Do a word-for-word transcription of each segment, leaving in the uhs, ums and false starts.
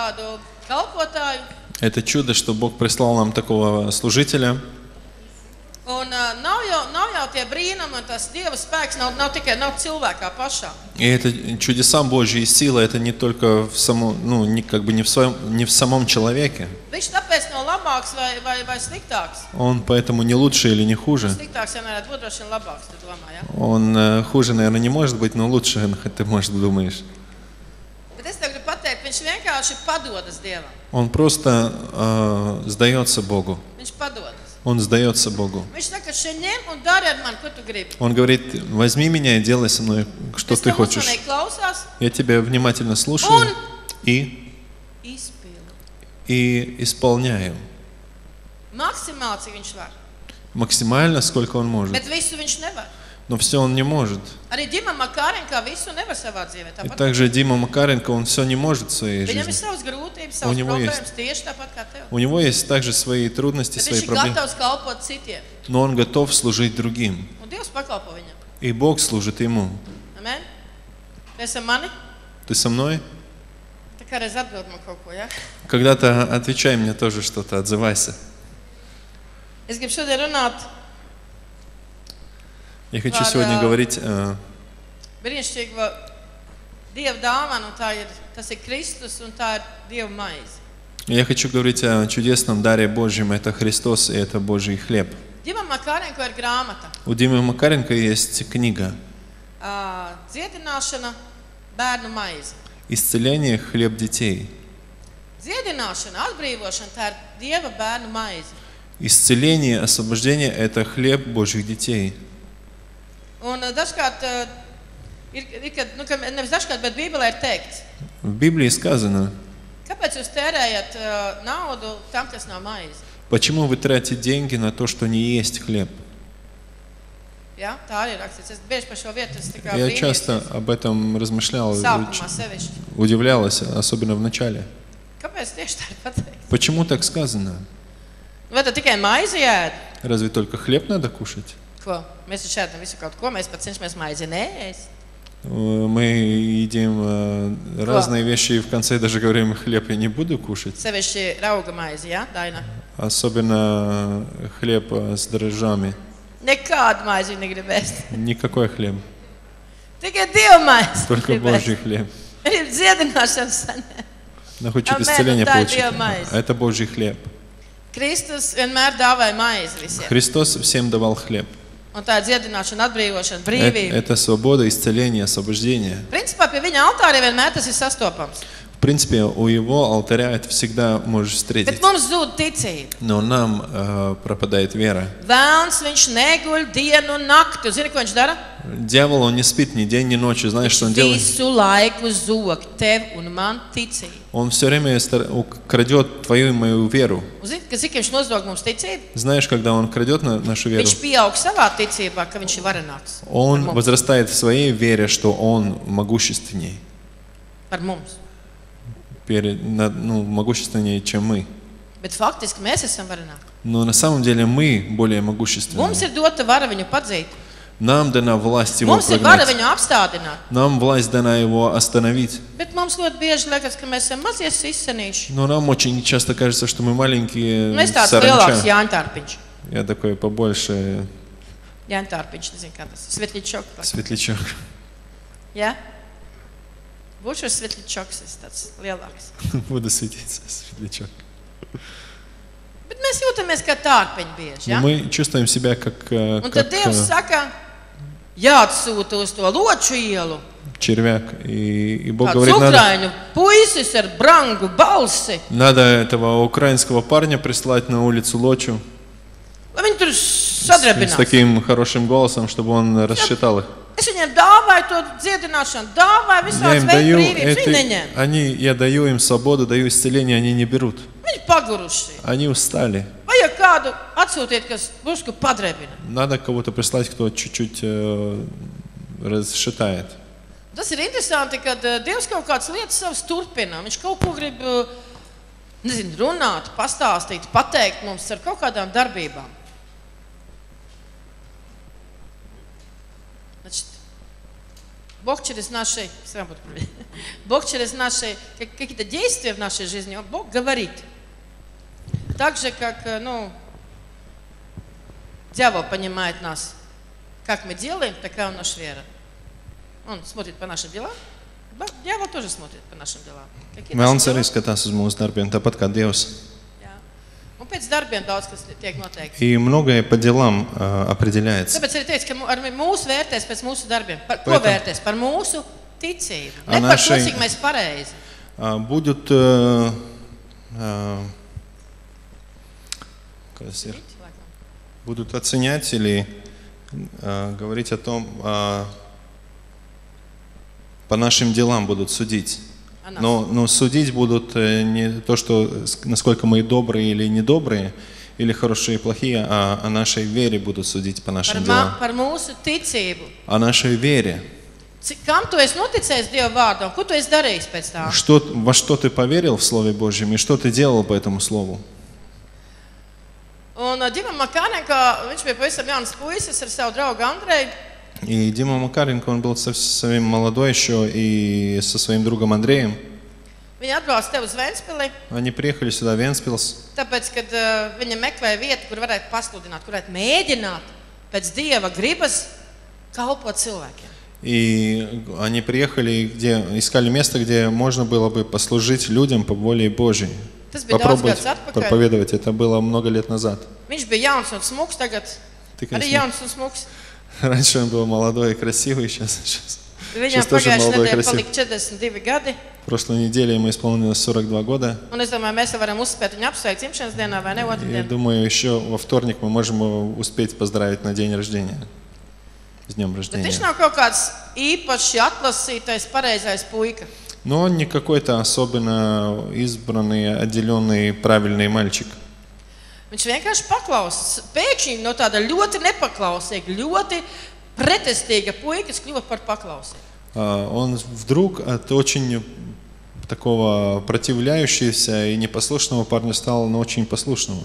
tādu kalpotāju. Это чудо, что Бог прислал нам такого служителя. Un uh, nav jau, nav jau tie brīnumi, un tas Dieva spēks nav, nav tikai nav cilvēkā pašā. И это чудеса Божьи и сила, это не только в самом, ну, не, как бы не в своем, не в самом человеке. Viņš tāpēc nav labāks vai, vai, vai sliktāks. Он поэтому не лучше или не хуже. Sliktāks jau nevarētu būt, droši vien labāks, tu domā, ja? Он э, хуже, наверное, не может быть, но лучше, ты, может, думаешь. Bet es tev gribu pateikt, viņš vienkārši padodas Dievam. Он просто э, сдается Богу. Viņš padodas. Он сдается Богу. Viņš saka, šeit ņem un dari ar mani, ko tu gribi. Он говорит, возьми меня и делай со мной, что Pēc ты tam хочешь. uzmanīgi klausās Я тебя внимательно слушаю un и, izpilda. и исполняю. Maksimāli, cik viņš var. Максимально, сколько он может. Bet visu viņš nevar. Но все он не может. Arī Ģimam Makārenkā visu nevar savā dzīvē. И Tāpat также Дима Макаренко, он все не может в своей viņam ir жизни. savas grūtības, У savas него problēmas, есть. tieši tāpat kā tev. У него есть также свои трудности, Bet свои viņš ir проблемы. gatavs kalpot citiem. Но он готов служить другим. Un Dievs pakalpo viņam. И Бог служит ему. Amen? Tu esi mani? Ты со мной? Tā kā reiz atbild man kaut ko, ja? Когда-то отвечай мне тоже что-то, отзывайся. Es gribu šodien runāt Я хочу Par, сегодня э, говорить э, brīnišķīgo Dieva dāvanu, un tā ir, tas ir Kristus, un tā ir Dieva maize. я хочу говорить о чудесном даре Божьем. Это Христос и это Божий хлеб. Ģimam Makārenko ir grāmata. У Димы Макаренко есть книга Ā, Dziedināšana, bērnu maize. «Исцеление, хлеб детей». Dziedināšana, atbrīvošana, tā ir Dieva bērnu maize. Исцеление, освобождение – это хлеб Божьих детей. Un ā, dažkārt, ā, ir, ir, kad, nu, ka nevis dažkārt, bet Bībelē ir teikts, В Библии сказано, kāpēc jūs tērējat ā, naudu tam, kas nav maize? почему вы тратите деньги на то, что не есть хлеб. Ja? Tā arī ir rakstīts. Es bieži par šo vietu es tā kā Я brīnījos. часто об этом размышлял, Sākumā sevišķi. удивлялась, особенно в начале. Kāpēc tieši tā ir pateikts? Почему так сказано? Vai tad tikai maizi ēd? Разве только хлеб надо кушать? Ko? Mēs taču ēdam visu kaut ko, mēs pat cenšamies maizi neēst. Мы едим э, разные вещи и в конце даже говорим, хлеб я не буду кушать. Sevišķi rauga maizi, ja, Daina? Особенно хлеб э, с дрожжами. Nekādu maizi negrib ēst. Никакой хлеб, Tikai Dieva maizi только grib ēst. Божий хлеб. Grib dziedināšanu saņemt. Она хочет Amen, исцеления да, получить. Dieva maize. Это Божий хлеб. Kristus vienmēr dāvāja maizi visiem. Христос всем давал хлеб. Un tā ir dziedināšana, atbrīvošana, Это, brīvība. это свобода, исцеление, освобождение. Principā pie viņa altāra vienmēr tas ir sastopams. В принципе, у его алтаря это всегда можешь встретить. Bet mums zūd ticība. Но нам э, пропадает вера. Vēlns viņš neguļ dienu un nakti. Tu zini, ko viņš dara? Dьявол, он не спит ни день, ни ночь. Знаешь, что он делает? Visu laiku zog tev un man ticību. Он все время стар- крадет твою и мою веру. Zini, ka cik viņš nozog mums ticību? Знаешь, когда он крадет на- нашу веру, Viņš pieaug savā ticībā, ka viņš ir varenāks. он Par mums. возрастает в своей вере, что он могущественней. Par mums. Перед, на- ну, могущественнее, чем мы. Bet faktiski mēs esam varenāki. Но на самом деле мы более Mums могущественные. ir dota vara viņu padzīt. Нам дана власть его Mums ir vara прогнать. viņu apstādināt. Нам власть дана его остановить. Bet mums ļoti bieži liekas, ka mēs esam mazie sisenīši. Но нам очень часто кажется, что мы маленькие Mēs tāds lielāks саранча. Jāņtārpiņš. Я такой побольше Jāņtārpiņš, nezinu, kā tas ir. Svetličok. светлячок. Jā? Būšu svetličoks, es tāds lielāks. Буду светиться, светлячок. Bet mēs jūtamies kā tārpiņi bieži, Но ja? мы чувствуем себя как, э, Un как tad Dievs э, saka, jāatsūta uz to loču ielu. червяк. И, и Бог Kāds говорит, надо, ukraiņu puisis ar brangu balsi. надо этого украинского парня прислать на улицу Лочу Lai viņi tur с, с sadrebinās. таким хорошим голосом, чтобы он рассчитал их. Es viņiem dāvāju to dziedināšanu, dāvāju Я visādas им veidu даю, brīvības. это, Viņi neņem. они, я даю им свободу, даю исцеление, они не берут. Viņi paguruši. Они устали. Vajag kādu atsūtiet, kas busku padrebina. Надо кого-то прислать, кто чуть-чуть э, расшатает. Tas ir interesanti, kad eh, Dievs kaut kādas lietas savas turpina. Viņš kaut ko grib, eh, nezinu, runāt, pastāstīt, pateikt mums ar kaut kādām darbībām. Значит, Бог через наши, Бог через наши какие-то действия в нашей жизни, Бог говорит. Так же, как, ну, дьявол понимает нас, как мы делаем, такая у нас вера. Он смотрит по нашим делам, дьявол тоже смотрит по нашим делам. Vēlns arī skatās uz mūsu darbiem, tāpat kā Dievs. Un pēc darbiem daudz kas tiek noteikts. И многое по делам uh, определяется. Tāpēc arī teicu, ka ar mūsu vērtēs pēc mūsu darbiem. Par ko vērtēs? Par mūsu ticību. Ne par to, cik mēs pareizi. Будут uh, uh, будут оценять или uh, говорить о том, uh, по нашим делам будут судить. Но, но судить будут не то, что насколько мы добрые или недобрые, или хорошие и плохие, а о нашей вере будут судить по нашим делам. О нашей вере. Что, во что ты поверил в Слове Божьем и что ты делал по этому Слову? И Дима Макаренко, он был совсем молодой еще, и со своим другом Андреем. Они приехали сюда, в Вентспилс. Tāpēc, kad uh, viņi meklēja vietu, kur varētu pasludināt, kur varētu mēģināt pēc Dieva gribas kalpot cilvēkiem. И они приехали, где искали место, где можно было бы послужить людям по воле Божьей. Попробовать проповедовать. Это было много лет назад. Viņš bija jauns un smuks, tagad arī jauns un smuks. Раньше он был молодой и красивый, сейчас, сейчас, сейчас тоже молодой и красивый. В прошлой неделе ему исполнилось сорок два года. И думаю, еще во вторник мы можем его успеть поздравить на день рождения. С днем рождения. Но он не какой-то особенно избранный, отделенный, правильный мальчик. Viņš vienkārši paklausās. Pēkšņi no tāda ļoti nepaklausīga, ļoti pretestīga puikas kļuva par paklausīgu. Он вдруг от очень такого противляющегося и непослушного парня стал на очень послушного.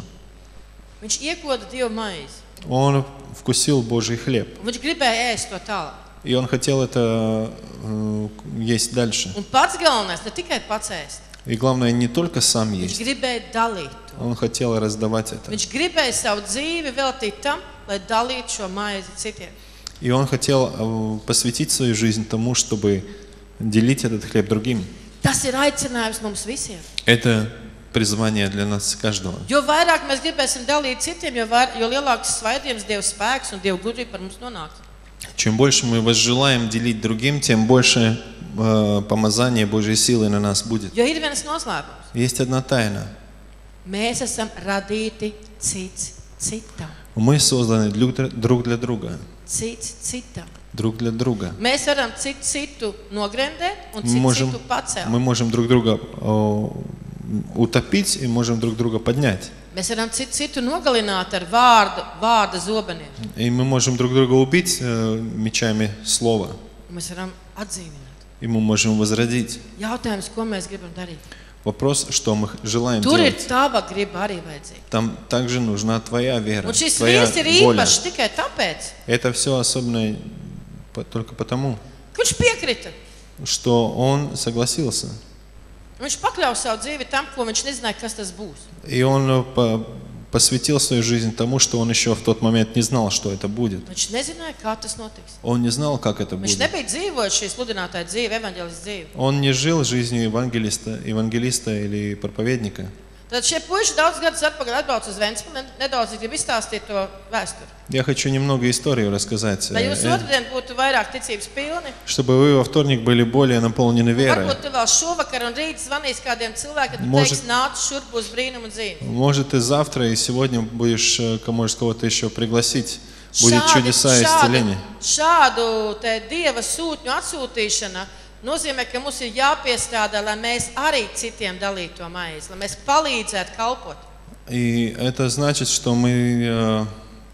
Viņš iekoda Dieva maizi. Он вкусил Божий хлеб. Viņš gribēja ēst to tālāk. И он хотел это uh, есть дальше. Un pats galvenais ne tikai pats ēst. И главное, не только сам есть. Viņš gribēja dalīt. Он хотел раздавать это. Viņš gribēja savu dzīvi veltīt tam, lai dalītu šo maizi citiem. И он хотел посвятить свою жизнь тому, чтобы делить этот хлеб другим. Tas ir aicinājums mums visiem. Это призвание для нас каждого. Jo vairāk mēs gribēsim dalīt citiem, jo, vair, jo lielāks svaidījums Dieva spēks un Dieva gudrība par mums nonāks. Чем больше мы возжелаем делить другим, тем больше э, помазания Божьей силы на нас будет. Jo ir viens noslēpums. Есть одна тайна. Mēs esam radīti cits citam. Мы созданы друг для друга. Cits citam. Друг для друга. Mēs varam citu citu nogremdēt un citu можем, citu pacelt. Мы можем друг друга о, утопить и можем друг друга поднять. Mēs varam citu citu nogalināt ar vārdu, vārda zobeniem. И мы можем друг друга убить э, мечами слова. Mēs varam atdzīvināt. И мы можем возродить. Jautājums, ko mēs gribam darīt? Вопрос, что мы желаем Tur делать. ir tava griba arī vajadzīga. Там также нужна твоя вера, Un šis твоя vīrs ir воля. īpašs tikai tāpēc, Это все особенно только потому, ka viņš piekrita. что он согласился. Viņš pakļāva savu dzīvi tam, ko viņš nezināja, kas tas būs. И он по- посвятил свою жизнь тому, что он еще в тот момент не знал, что это будет. Viņš nezināja, kā tas notiks. Он не знал, как это Viņš будет. nebija dzīvojis šī sludinātāja dzīve, evaņģēlis dzīve. Он не жил жизнью евангелиста, евангелиста или проповедника. Tad šie puiši daudz gadus atpakaļ atbrauc uz Ventspili, nedaudz grib izstāstīt to vēsturi. Я хочу немного историю рассказать, Lai jūs э, otrdien būtu vairāk ticības pilni, чтобы вы во вторник были более наполнены верой. varbūt tu vēl šovakar un rīt zvanīs kādiem cilvēkiem, tu Может- teiks, nāc šurp būs brīnum un dzīve. Может, и завтра, и сегодня будешь, э, может, кого-то еще пригласить. Будет Šādi- чудеса и šādu, исцеление. šādu te Dieva sūtņu atsūtīšana nozīmē, ka mums ir jāpiestādā, lai mēs arī citiem dalītu to maizi, lai mēs palīdzētu kalpot. И это значит, что мы э,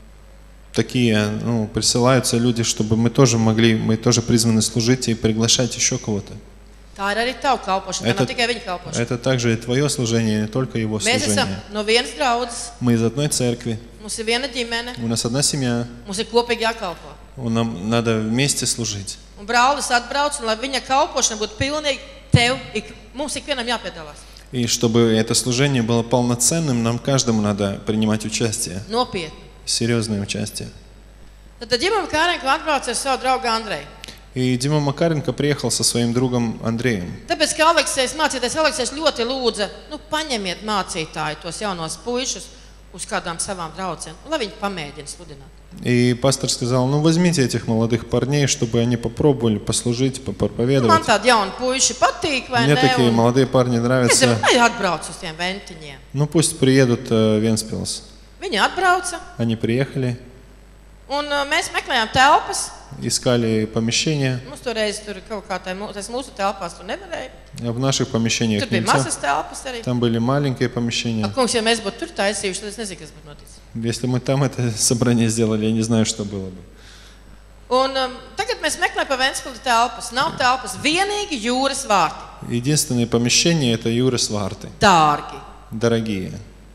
такие, ну, присылаются люди, чтобы мы тоже могли, мы тоже призваны служить и приглашать еще кого-то. Tā ir arī tava kalpošana, tā Это, nav tikai viņa kalpošana. это также и твое служение, не только его Mēs esam служение. no vienas draudzes, Мы из одной церкви, mums ir viena ģimene, у нас одна семья, mums ir kopīgi jākalpo. нам надо вместе служить. Un brālis atbrauc, un lai viņa kalpošana būtu pilnīgi tev, ik, mums ikvienam jāpiedalās. И чтобы это служение было полноценным, нам каждому надо принимать участие. Nopietni. Серьезное участие. Tad Ģimam Kārenko atbrauc ar savu draugu Andreju. И Дима Макаренко приехал со своим другом Андреем. Tāpēc, ka Aleksējs mācītājs Aleksējs ļoti lūdza, nu, paņemiet mācītāju tos jaunos puišus uz kādām savām draudzēm, lai viņi pamēģina sludināt. И пастор сказал, ну, возьмите этих молодых парней, чтобы они попробовали послужить, проповедовать. Man tādi jauni puiši patīk, vai Мне ne? такие Un молодые парни es нравятся. jau ai, atbraucu uz tiem ventiņiem. Ну, пусть приедут в Венспилс. Viņi atbrauca, Они приехали, un uh, mēs meklējām telpas. искали помещение. Mums toreiz tur kaut kā tā, tas mūsu telpās tur nevarēja. В наших помещениях Tur bija нельзя. mazas telpas arī. Там были маленькие Ak, помещения. kungs, ja mēs būtu tur taisījuši, tad es nezinu, kas būtu noticis. Если мы там это собрание сделали, я не знаю, что было бы. Un um, tagad mēs meklējam pa Ventspili telpas. Nav telpas, vienīgi jūras vārti. Единственное помещение – это Юрас Варты. Dārgi. Дорогие.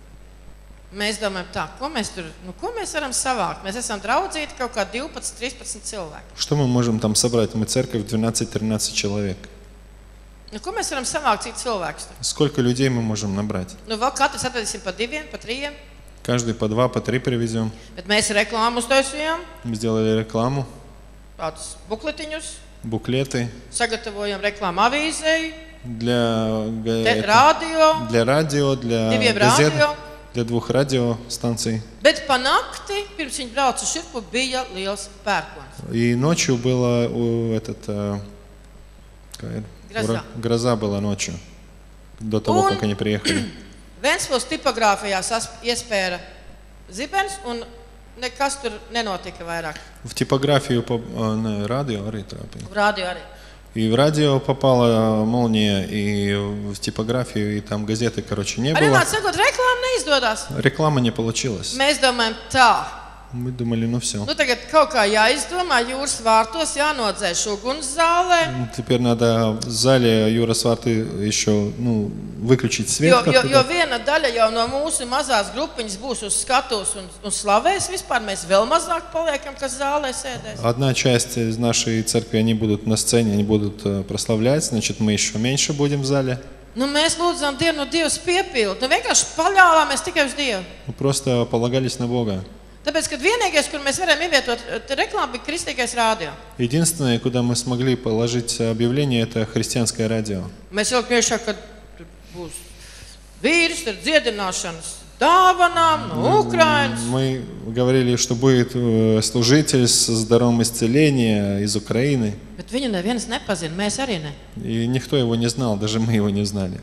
Mēs domājam tā, ko mēs tur, nu, ko mēs varam savākt? Mēs esam draudzīti kaut kā divpadsmit, trīspadsmit cilvēki. Что мы можем там собрать? Мы церковь двенадцать-тринадцать человек. Nu, ko mēs varam savākt citu cilvēkus? Сколько людей мы можем набрать? Nu, vēl katrs atvedīsim pa diviem, pa trījiem. Каждый по два, по три привезем. Bet mēs reklāmu uztaisījām, Мы сделали рекламу, tādus bukletiņus, буклеты sagatavojam reklāmu avīzei, для, га- te, это- radio, для радио, для diviem газет, radio. для двух радиостанций. Bet pa nakti, pirms viņi brauca šurpu, bija liels pērkons. И ночью было у, этот, э, какая- Гроза. ура- гроза была ночью, до того, Un- как они приехали. Ventspils tipogrāfijā sas- iespēra zibens, un nekas tur nenotika vairāk. В типографию, по- а, на радио, arī trāpīja. Radio arī. И в радио попала молния, и в типографию, и там газеты, короче, не Arī было. nāc sakot, reklāma neizdodas. Реклама не получилась. Mēs domājam tā. Мы думали, ну все. Nu, tagad kaut kā jāizdomā jūras vārtos, jānodzēš uguns zālē. Теперь надо в зале Юрас Варты еще ну, выключить свет. Jo, jo, как-то jo так. viena daļa jau no mūsu mazās grupiņas būs uz skatuves un, un slavēs vispār. Mēs vēl mazāk paliekam, kas zālē sēdēs. Одна часть из нашей церкви, они будут на сцене, они будут э, прославлять, значит, мы еще меньше будем в зале. Nu, mēs lūdzam Dievu, nu Dievs piepild. Nu, vienkārši paļāvāmies tikai uz Dievu. Мы просто полагались на Бога. Tāpēc, kad vienīgais, kur mēs varam ievietot reklāmu, bija kristīgais rādio. Единственное, куда мы смогли положить объявление, это христианское радио. Mēs jau priekšā, kad tur būs vīrs ar dziedināšanas dāvanām no Ukrainas. Мы говорили, что будет э, служитель с даром исцеления из Украины. Bet viņu neviens nepazina, mēs arī ne. И никто его не знал, даже мы его не знали.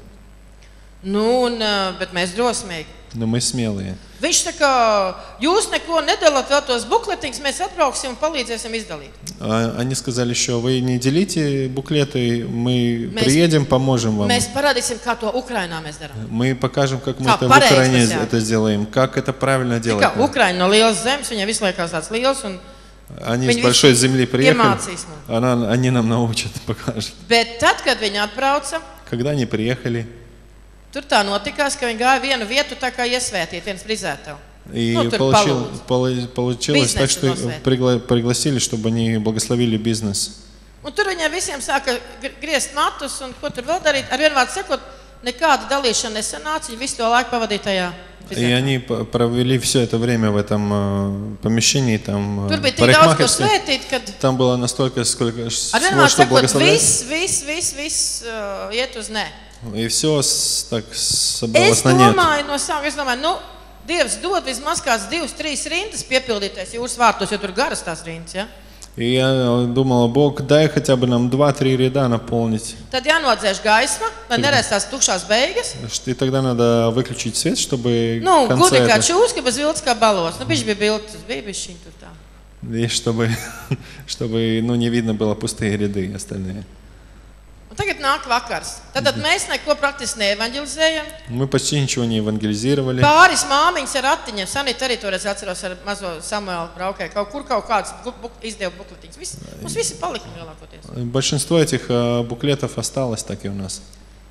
Nu, un, ā, bet mēs drosmīgi. Но мы смелые. Viņš tā kā, jūs neko nedalāt vēl tos bukletiņus, mēs atbrauksim un palīdzēsim izdalīt. А Они сказали еще, вы не делите буклеты, мы Mēs- приедем, поможем вам. Mēs parādīsim, kā to Ukrainā mēs darām. Мы покажем, как мы Kā это в pareizi Украине tas jādara. это сделаем, как это правильно Tā делать. kā Ukraina no lielas zemes, viņai visu laikās tāds liels, un Они Viņi с большой visi земли приехали, iemācīs mums. она, они нам научат, покажут. Bet tad, kad viņi atbrauca, Когда они приехали, tur tā notikās, ka viņi gāja vienu vietu tā kā iesvētīt, viens frizētavu. и Ну, tur получил- palūdz. пола- получилось Бизнес так, что nosvērt. пригла- пригласили, чтобы они благословили бизнес. Un tur viņiem visiem sāka gr- griezt matus, un ko tur vēl darīt. Ar vienu vārdu sakot, nekāda dalīšana nesanāca, viņi visu to laiku pavadīja tajā И frizētavā. они п- провели все это время в этом э, помещении, там, Tur э, bija tik daudz ko парикмахерской. svētīt, kad Там было настолько, сколько ш- ar vienu всего, vārdu что sakot, благословлять. viss, viss, viss, viss uh, iet uz nē. И все так Es собралось на нет. domāju, no sākuma, es domāju, nu, Dievs dod vismaz kāds divas, trīs rindas piepildīties jūras vārtos, jo tur garas tās rindas, ja? И я думала, Бог, дай хотя бы нам два-три ряда наполнить. Tad jānodzēš gaisma, lai nerēs tukšās beigas. И тогда надо выключить свет, чтобы Nu, в конце gudri kā это- čūska, bez vilts kā balos. Nu, bišķi bija bildes, bija bišķiņ tur tā. и чтобы, чтобы ну, не видно было пустые ряды остальные. Un tagad nāk vakars. Tad mēs neko praktiski neevanģelizējam. Мы почти ничего не евангелизировали. Pāris māmiņas ar ratiņiem. Sanita arī toreiz atceros ar mazo Samuelu braukēju. Kaut kur kaut kāds bu- bu- izdeva bukletiņas. Visi, mums visi palika lielākoties. Большинство этих э, буклетов осталось так и у нас.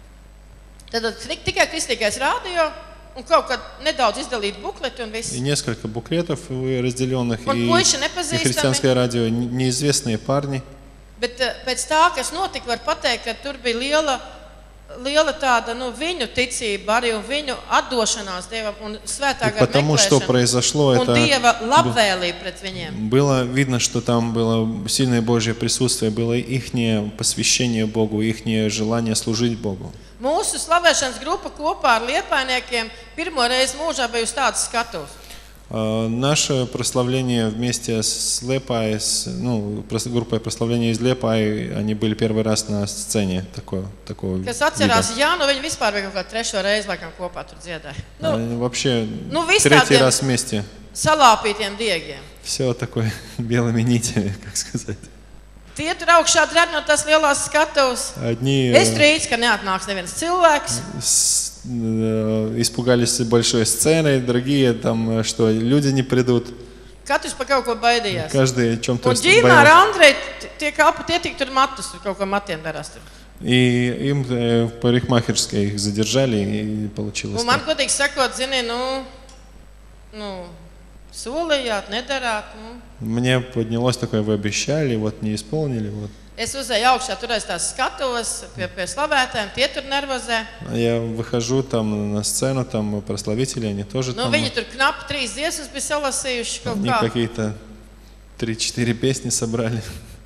Tad tik- tikai kristīgais rādio un kaut kad nedaudz izdalīt bukleti un viss. И несколько буклетов разделенных, Un и, puiši и nepazīstami. христианское радио, не- неизвестные парни. Bet pēc tā, kas notika, var pateikt, ka tur bija liela, liela tāda, nu, viņu ticība, arī un viņu atdošanās Dievam un svētā gara потому что произошло, un это Dieva labvēlība pret viņiem. было видно, что там было сильное Божье присутствие, было ихнее посвящение Богу, ихнее желание служить Богу. Mūsu slavēšanas grupa kopā ar liepainiekiem pirmo reizi mūžā bija uz tādas skatuves. Uh, наше прославление вместе с Лепай, с, ну, группой прославления из Лепай, они были первый раз на сцене такого, такого Kas atcerās, jā, nu viņi vispār bija kaut kā trešo reizi laikam kopā tur dziedāja. Nu, uh, вообще, nu, третий раз вместе. Salāpītiem diegiem. Все такое белыми нитями, как сказать. Tie tur augšā dred no tās lielās skatuves. Одни Es trīcu, ka neatnāks neviens cilvēks. С, э, испугались большой сцены, другие там, что люди не придут. Katrs par kaut ko baidījās. Каждый о чем-то Un Ģīmā ar Andreju tie kalpi, tie tik tur matus, tur kaut ko matiem darās tur. И им э, в парикмахерской их задержали, и получилось Un man, godīgi sakot, zini, nu, nu, solījāt, nedarāt, nu. Мне поднялось такое, вы обещали, вот не исполнили, вот. Es uzēju augšā, tur aiz tās skatuves, pie, pie slavētājiem, tie tur nervozē. Я выхожу там на сцену, там прославители, они тоже Nu, там. viņi tur knapi trīs dziesmas bija salasījuši kaut Они kā. какие-то три-четыре песни собрали.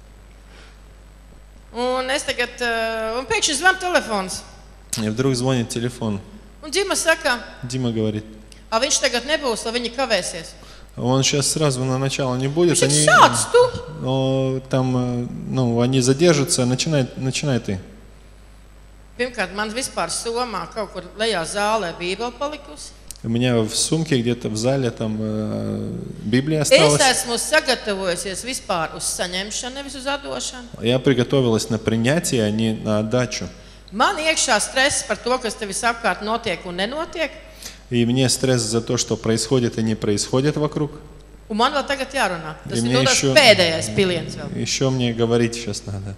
Un es tagad, uh, un pēkšņi zvan telefons. И вдруг звонит телефон. Un Ģima saka, Дима говорит, a viņš tagad nebūs, lai viņi kavēsies. он сейчас сразу на начало не будет, Viņš они, ir sāc tu. но, там, ну, они задержатся, начинай, начинай ты. Pirmkārt, man vispār somā kaut kur lejā zālē Bībele palikusi. У меня в сумке где-то в зале там э, Библия Es осталась. esmu sagatavojusies vispār uz saņemšanu, nevis uz atdošanu. Я приготовилась на принятие, а не на отдачу. Man iekšā stress par to, kas tev visapkārt notiek un nenotiek. И мне стресс за то, что происходит и не происходит вокруг. Un man vēl tagad jārunā. Tas И ir мне nu tas еще, pēdējais piliens vēl. еще мне говорить сейчас надо.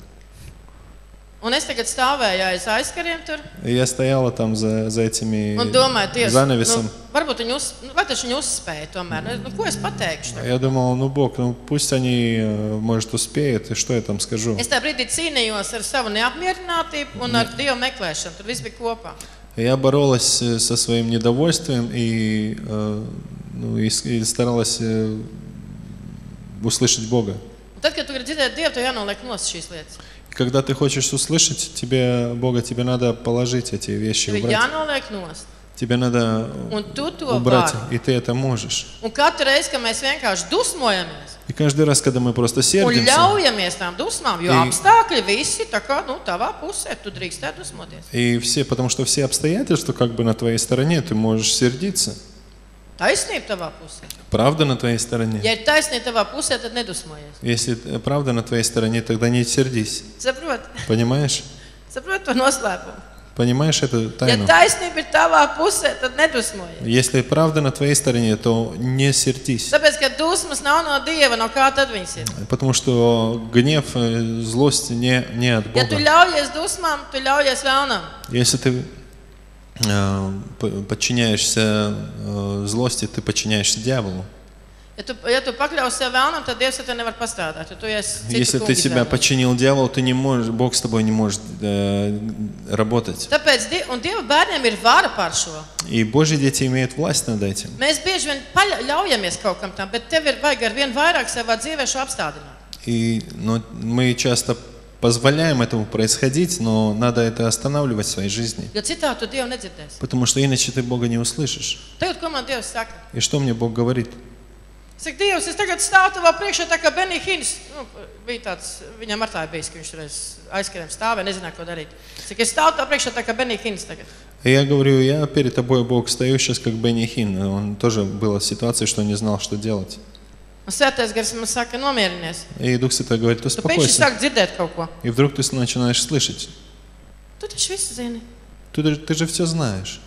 Un es tagad stāvēju aiz aizkariem tur И я стояла там за, за этими un domāju, Dievs, занавесом. nu, varbūt viņi uz, nu, vai taču viņi uzspēja tomēr. Nu, nu, ko es pateikšu tagad? Я думал, ну Бог, ну пусть они, э, может, успеют, и что я там скажу. Es tajā brīdī cīnījos ar savu neapmierinātību un ar Dievu meklēšanu. Tur viss bija kopā. Я боролась э, со своим недовольствием и, э, ну, и, с- и старалась э, услышать Бога. Un tad, kad tu gribi dzirdēt Dievu, tev jānoliek nost šīs lietas. Когда ты хочешь услышать тебе Бога, тебе надо положить эти вещи, Tev ir убрать. jānoliek nost. Тебе надо Un tu to убрать, vari. и ты это можешь. Un katru reizi, kad mēs vienkārši dusmojamies И каждый раз, когда мы просто un сердимся, ļaujamies tām dusmām, jo I- apstākļi visi tā kā, nu, tavā pusē, tu drīkstē dusmoties. и все, потому что все обстоятельства как бы на твоей стороне, ты можешь сердиться. Taisnība tavā pusē. Правда на твоей стороне. Ja ir taisnība tavā pusē, tad nedusmojies. Если правда на твоей стороне, тогда не сердись. Saprot? Понимаешь? Saprot to noslēpumu. Понимаешь эту Ja тайну? taisnība ir tavā pusē, tad nedusmojies. Если правда на твоей стороне, то не сердись. Tāpēc, ka dusmas nav no Dieva, no kā tad viņas ir? Потому что гнев, э, злость не, не от Ja tu Бога. ļaujies dusmām, tu ļaujies vēlnam. Если ты э, п- подчиняешься э, злости, ты подчиняешься дьяволу. Ja tu, ja tu pakļausi sev vēlnam, tad Dievs ar tevi nevar pastrādāt, jo tu esi citu Если ты kungu себя izvēlējies. подчинил дьяволу, ты не можешь, Бог с тобой не может э, работать. Tāpēc, Die- un Dieva bērniem ir vara pār šo. И Божьи дети имеют власть над этим. Mēs bieži vien paļa- ļaujamies kaut kam tam, bet tev ir vajag ar vien vairāk savā dzīvē šo apstādināt. И но мы часто позволяем этому происходить, но надо это останавливать в своей жизни. Jo citādi tu Dievu nedzirdēsi. Потому что иначе ты Бога не услышишь. Tagad, ko man Dievs saka? И что мне Бог говорит? Saka, Dievs, es tagad stāvu tavā priekšā, tā kā Benī Hins, nu, bija tāds, viņam ar tā ir bijis, ka viņš reiz aizkariem stāvē, nezināja, ko darīt. Saka, es stāvu tavā priekšā, tā kā Benī Hins tagad. И я говорю, я перед тобой, Бог, стою сейчас как Бенни Хин. Он тоже была ситуация, что он не знал, что делать. Un Svētais Gars man saka, nomierinies. И Дух Святой говорит, Tu pēkšņi успокойся. sāk dzirdēt kaut ko. И вдруг ты начинаешь слышать. Tu taču visu zini. Ты, же- ты же все знаешь.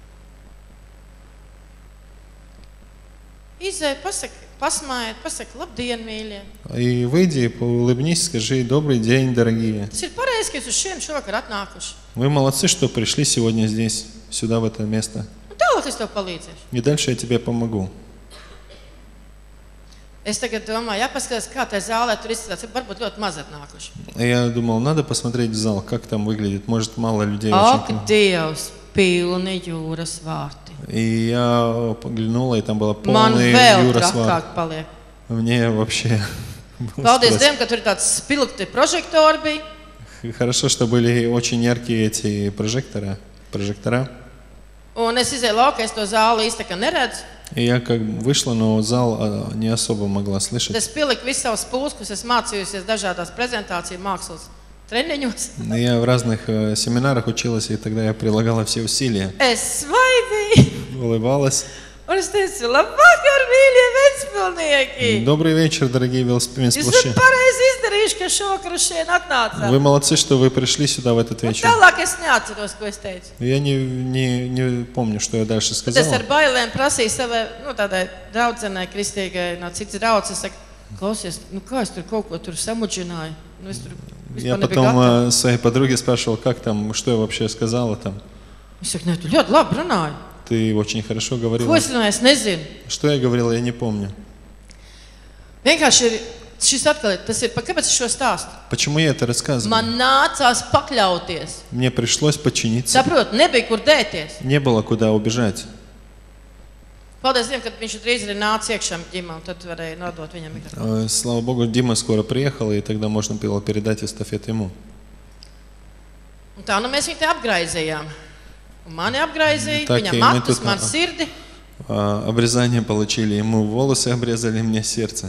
Izēj, pasaka, pasmājiet, pasaka, labdien, mīļie. И выйди, улыбнись, скажи, добрый день, дорогие. Tas ir pareizi, ka jūs uz šiem šovakar atnākuši. Вы молодцы, что пришли сегодня здесь, сюда, в это место. Un tālāk es tev palīdzēšu. И дальше я тебе помогу. Es tagad domāju, jāpaskatās, kā tā zālē tur izskatās. Varbūt ļoti maz atnākuši. Я думал, надо посмотреть в зал, как там выглядит. Может, мало людей. Ak, Dievs, pilni jūras vārti. И я поглянула, и там было Man полный vēl jūras vārti. trakāk paliek. Мне вообще... Paldies Dievam, ka tur ir tāds spilgti prožektori bija. Хорошо, что были очень яркие эти прожектора. прожектора. Un es izēju laukā, es to zāli īsti kā neredzu. И я как вышла, но зал не особо могла слышать. Es pieliku visu savus pūskus, es mācījusies dažādās prezentāciju mākslas treniņos. Я в разных семинарах училась, и тогда я прилагала все усилия. Es svaidīju. Улыбалась. Un es teicu, labvakar, mīļie vecpilnieki. Добрый вечер, дорогие велосипедисты. Jūs esat pareizi izdarījuši, ka šovakar uz šeit atnācāt. Вы молодцы, что вы пришли сюда в этот вечер. Tālāk es neatceros, ko es teicu. Я не, не, не помню, что я дальше Tad es сказала. ar bailēm prasīju savai, nu, tādai draudzenei, kristīgai, no citas draudzes, es saku, klausies, nu kā es tur kaut ko tur samudžināju? Nu, es tur Я vispār nebiju потом gatava. э, своей подруге спрашивал, как там, что я вообще сказала там. Es saku, ne, tu ļoti labi runāji. Ты очень хорошо говорила. Ko es runāju, es nezinu. Что я говорила, я не помню. Vienkārši ir, šis atkal ir, tas ir, pa- kāpēc es šo stāstu? Почему я это рассказываю? Man nācās pakļauties. Мне пришлось подчиниться. Saprot, nebija kur dēties. Не было куда убежать. Paldies Dievam, kad viņš drīz arī nāca iekšā ģimā, un tad varēja nodot viņam mikrofonu. Э, Слава Богу, Дима скоро приехал, и тогда можно было передать эстафету ему. Un tā, nu mēs viņu te apgraizījām. Un mani apgraizīja, Tā, viņa ka matus, mēs man тут- sirdi. А, Обрезание получили, ему волосы обрезали, мне сердце.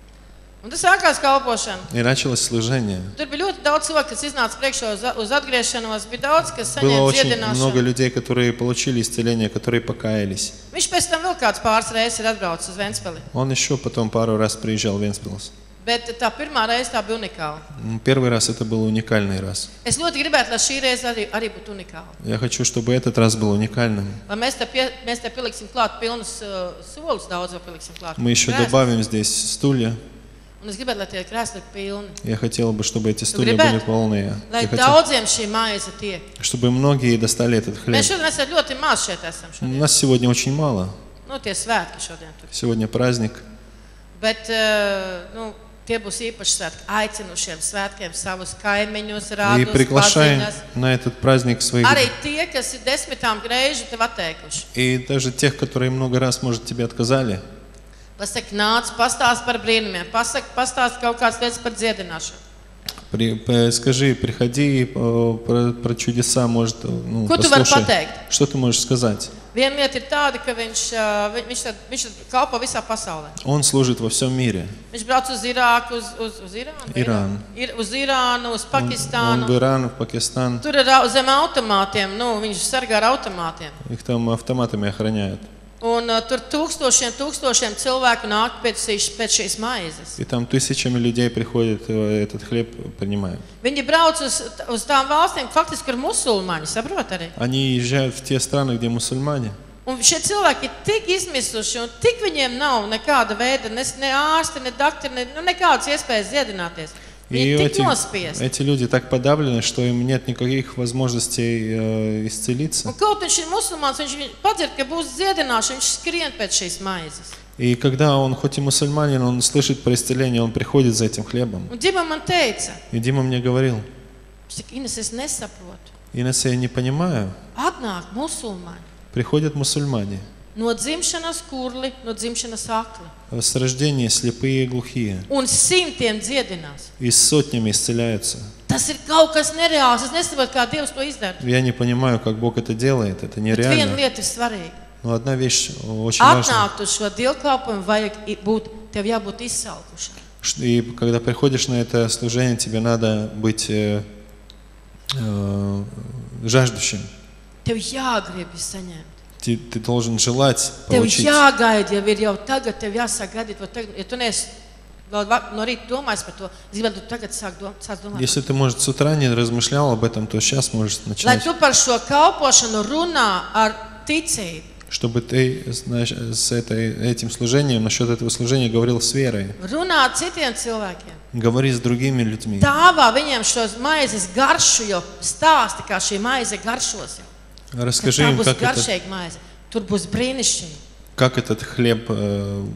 Un tas sākās kalpošana. И началось служение. Tur bija ļoti daudz cilvēku, kas iznāca priekšā uz, uz atgriešanos. Bija daudz, kas Было saņēma очень много dziedināšanu. людей, которые получили исцеление, которые покаялись. Viņš pēc tam vēl kāds pāris reizes ir atbraucis uz Ventspili. Он еще потом пару раз приезжал в Вентспилс. Bet tā pirmā reize tā bija unikāla. М, Первый раз это был unikальный раз. Es ļoti gribētu, lai šī reize arī, arī būtu unikāla. Я хочу, чтобы этот раз был уникальным. Lai mēs te, pie, mēs te pieliksim klāt pilnus uh, solus, daudz vēl pieliksim klāt. Мы еще Krēslus. добавим здесь стулья. Un es gribētu, lai tie krēsli ir pilni. Я хотела бы, чтобы эти стулья gribētu? были полные. Lai Я хотел, daudziem šī maize tiek. чтобы многие достали этот хлеб. Mēs šodien esam ļoti maz šeit esam. У Šodien. нас сегодня очень мало. Nu, tie svētki šodien tur. Сегодня праздник. Bet, uh, nu, tie būs īpaši svētki. Aicinu šiem svētkiem savus kaimiņus, И rādus, приглашаем paziņas. на этот праздник своих. Arī tie, kas ir desmitām greiži tev atteikuši. И даже тех, которые много раз, может, тебе отказали. Pasaki, nāc, pastāst par brīnumiem, pasaki, pastāst kaut kādas lietas par dziedināšanu. При, п- скажи, приходи, э, про, про чудеса, может, ну, Ko tu vari послушай. pateikt? Что ты можешь сказать? Viena lieta ir tāda, ka viņš, uh, vi- viņš, tad, viņš tad kalpo visā pasaulē. Он служит во всем мире. Viņš brauc uz Irāku, uz, uz, uz Irānu, vai Irānu. Ir, uz Irānu, uz Он, он Pakistānu. в Иран, в Пакистан. Tur ir au- zem automātiem, nu, viņš sargā ar automātiem. Их там автоматами охраняют. Un uh, tur tūkstošiem, tūkstošiem cilvēku nāk pēc, šīs- pēc šīs maizes. И там тысячами людей приходят, э, этот хлеб принимают. Viņi brauc uz, uz tām valstīm, faktiski, kur musulmaņi, saprot arī. Они езжают в те страны, где мусульмане. Un šie cilvēki ir tik izmisuši, un tik viņiem nav nekāda veida, ne, ne ārsti, ne doktori, ne, nu, nekādas iespējas dziedināties. И Viņi ir tik эти, nospiesti. эти люди так подавлены, что им нет никаких возможностей э, исцелиться. Un kaut viņš ir musulmāns, viņš viņ- padzird, ka būs dziedināšana, viņš skrien pēc šīs maizes. И когда он, хоть и мусульманин, он слышит про исцеление, он приходит за этим хлебом. Un Dima man teica, И Дима мне говорил: viņš saka, Ines, es nesaprotu. Инесса, я не понимаю, Atnāk musulmaņi приходят мусульмане, no dzimšanas kurli, no dzimšanas akli. с рождения слепые и глухие, Un simtiem dziedinās. и с сотнями исцеляются. Tas ir kaut kas nereāls. Es nesaprotu, kā Dievs to izdara. Я не понимаю, как Бог это делает, это Bet viena нереально. lieta ir svarīga. Но одна вещь очень важна. Atnākt uz šo dievkalpojumu vajag i- būt, tev jābūt izsalkušam. Ш- И когда приходишь на это служение, тебе надо быть э, э, жаждущим. Tev jāgrib saņemt. Ты, ты должен желать Tev получить. jāgaida, jau ir jau tagad, tev jāsāk gaidīt. Vēl tagad, ja tu neesi vēl va- no rīta domājis par to, es gribētu, tu tagad sāk, dom, sāk domāt. Если ты, может, с утра не размышлял об этом, то сейчас можешь Lai начинать. tu par šo kalpošanu runā ar ticību. Чтобы ты, знаешь, с этой, этим служением, насчет этого служения говорил с верой. Runā ar citiem cilvēkiem. Говори с другими людьми. Dāvā viņiem šos maizes garšu, jo stāsti, kā šī maize garšos. Kad Расскажи tā им, būs как, это, garšīga maize. Tur būs brīnišķīgi. как этот хлеб э,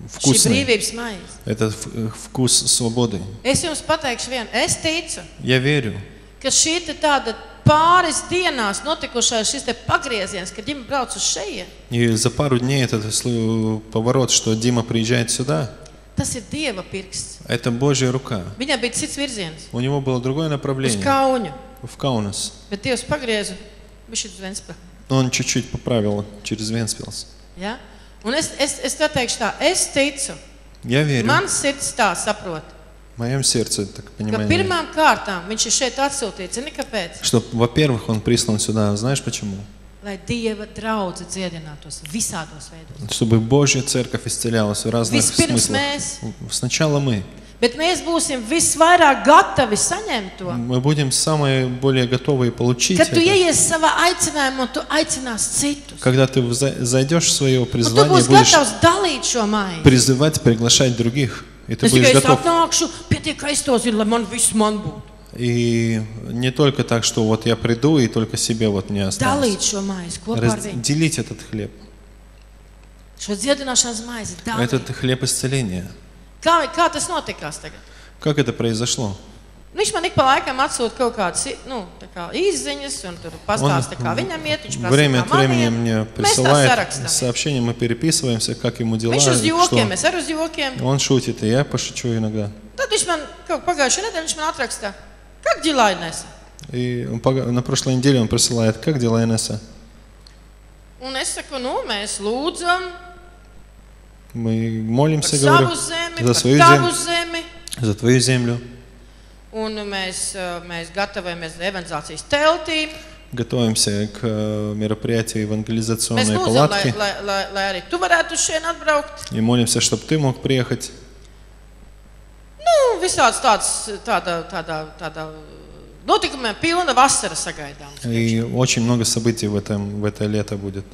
вкусный. Это вкус свободы. Es jums pateikšu vienu. Es ticu, Я верю, ka šī te tāda pāris dienās notikušais šis te pagrieziens, kad Dima brauc uz šejieni. и за пару дней этот слы- поворот, что Дима приезжает сюда, Tas ir Dieva pirksts. это Божья рука. Viņam bija cits virziens. У него было другое Uz направление, Kauņu. в Каунас. Bet Dievs pagrieza bišķi uz Ventspili. Он чуть-чуть поправил через Вентспилс. Ja? Un es, es, es tā teikšu tā, es ticu, Я верю, mans sirds tā saprot, в моем сердце, так ka понимаю, pirmām kārtām viņš ir šeit atsūtīts. Zini, kāpēc? что, во-первых, он прислан сюда, знаешь почему? Lai Dieva draudze dziedinātos visādos veidos. Чтобы Божья церковь исцелялась в разных Vispirms смыслах. mēs, Сначала мы. bet mēs būsim visvairāk gatavi saņemt to. Мы будем самые более готовые получить Kad tu это. ieies savā aicinājumā un tu aicinās citus. Когда ты вза- зайдешь в свое Un tu призвание, būsi будешь gatavs dalīt šo maizi. призывать, приглашать других. И ты Es будешь tikai es готов. atnākšu, pietiek, ka es to zinu, lai man viss man būtu. И не только так, что вот я приду и только себе вот мне осталось. Dalīt šo maizi kopā ar viņu. Разделить этот хлеб. Šo dziedināšanas maizi dalīt. Этот хлеб исцеления. Kā, kā tas notikās tagad? Как это произошло? Viņš man ik pa laikam atsūta kaut kādas nu, tā kā izziņas un tur pastāsta, kā viņam iet. Viņš prasa, Время kā от времени man iet. мне Mēs tā присылает sarakstam. сообщения, мы переписываемся, как ему дела, Viņš uz jokiem, что es arī uz jokiem. он šūtит, и я пошучу иногда. Tad viņš man, kaut pagājušajā nedēļā viņš man atraksta, как дела, Инесса? И он пога- на прошлой неделе он присылает, как дела, Инесса? Un es saku, nu, mēs lūdzam Мы par молимся, savu говорю, zemi, за par свою tavu землю, zemi. за твою землю. Un mēs, uh, mēs gatavojamies evangelizācijas teltīm. Готовимся к э, мероприятию Mēs евангелизационной lūdzam, lai, палатки. lai, lai, lai arī tu varētu uz šeit atbraukt. И молимся, чтобы ты мог приехать. Nu, visāds tāds, tāda, tāda, tāda notikumiem pilna vasara sagaidām. И очень много событий в, этом, в это лето будет.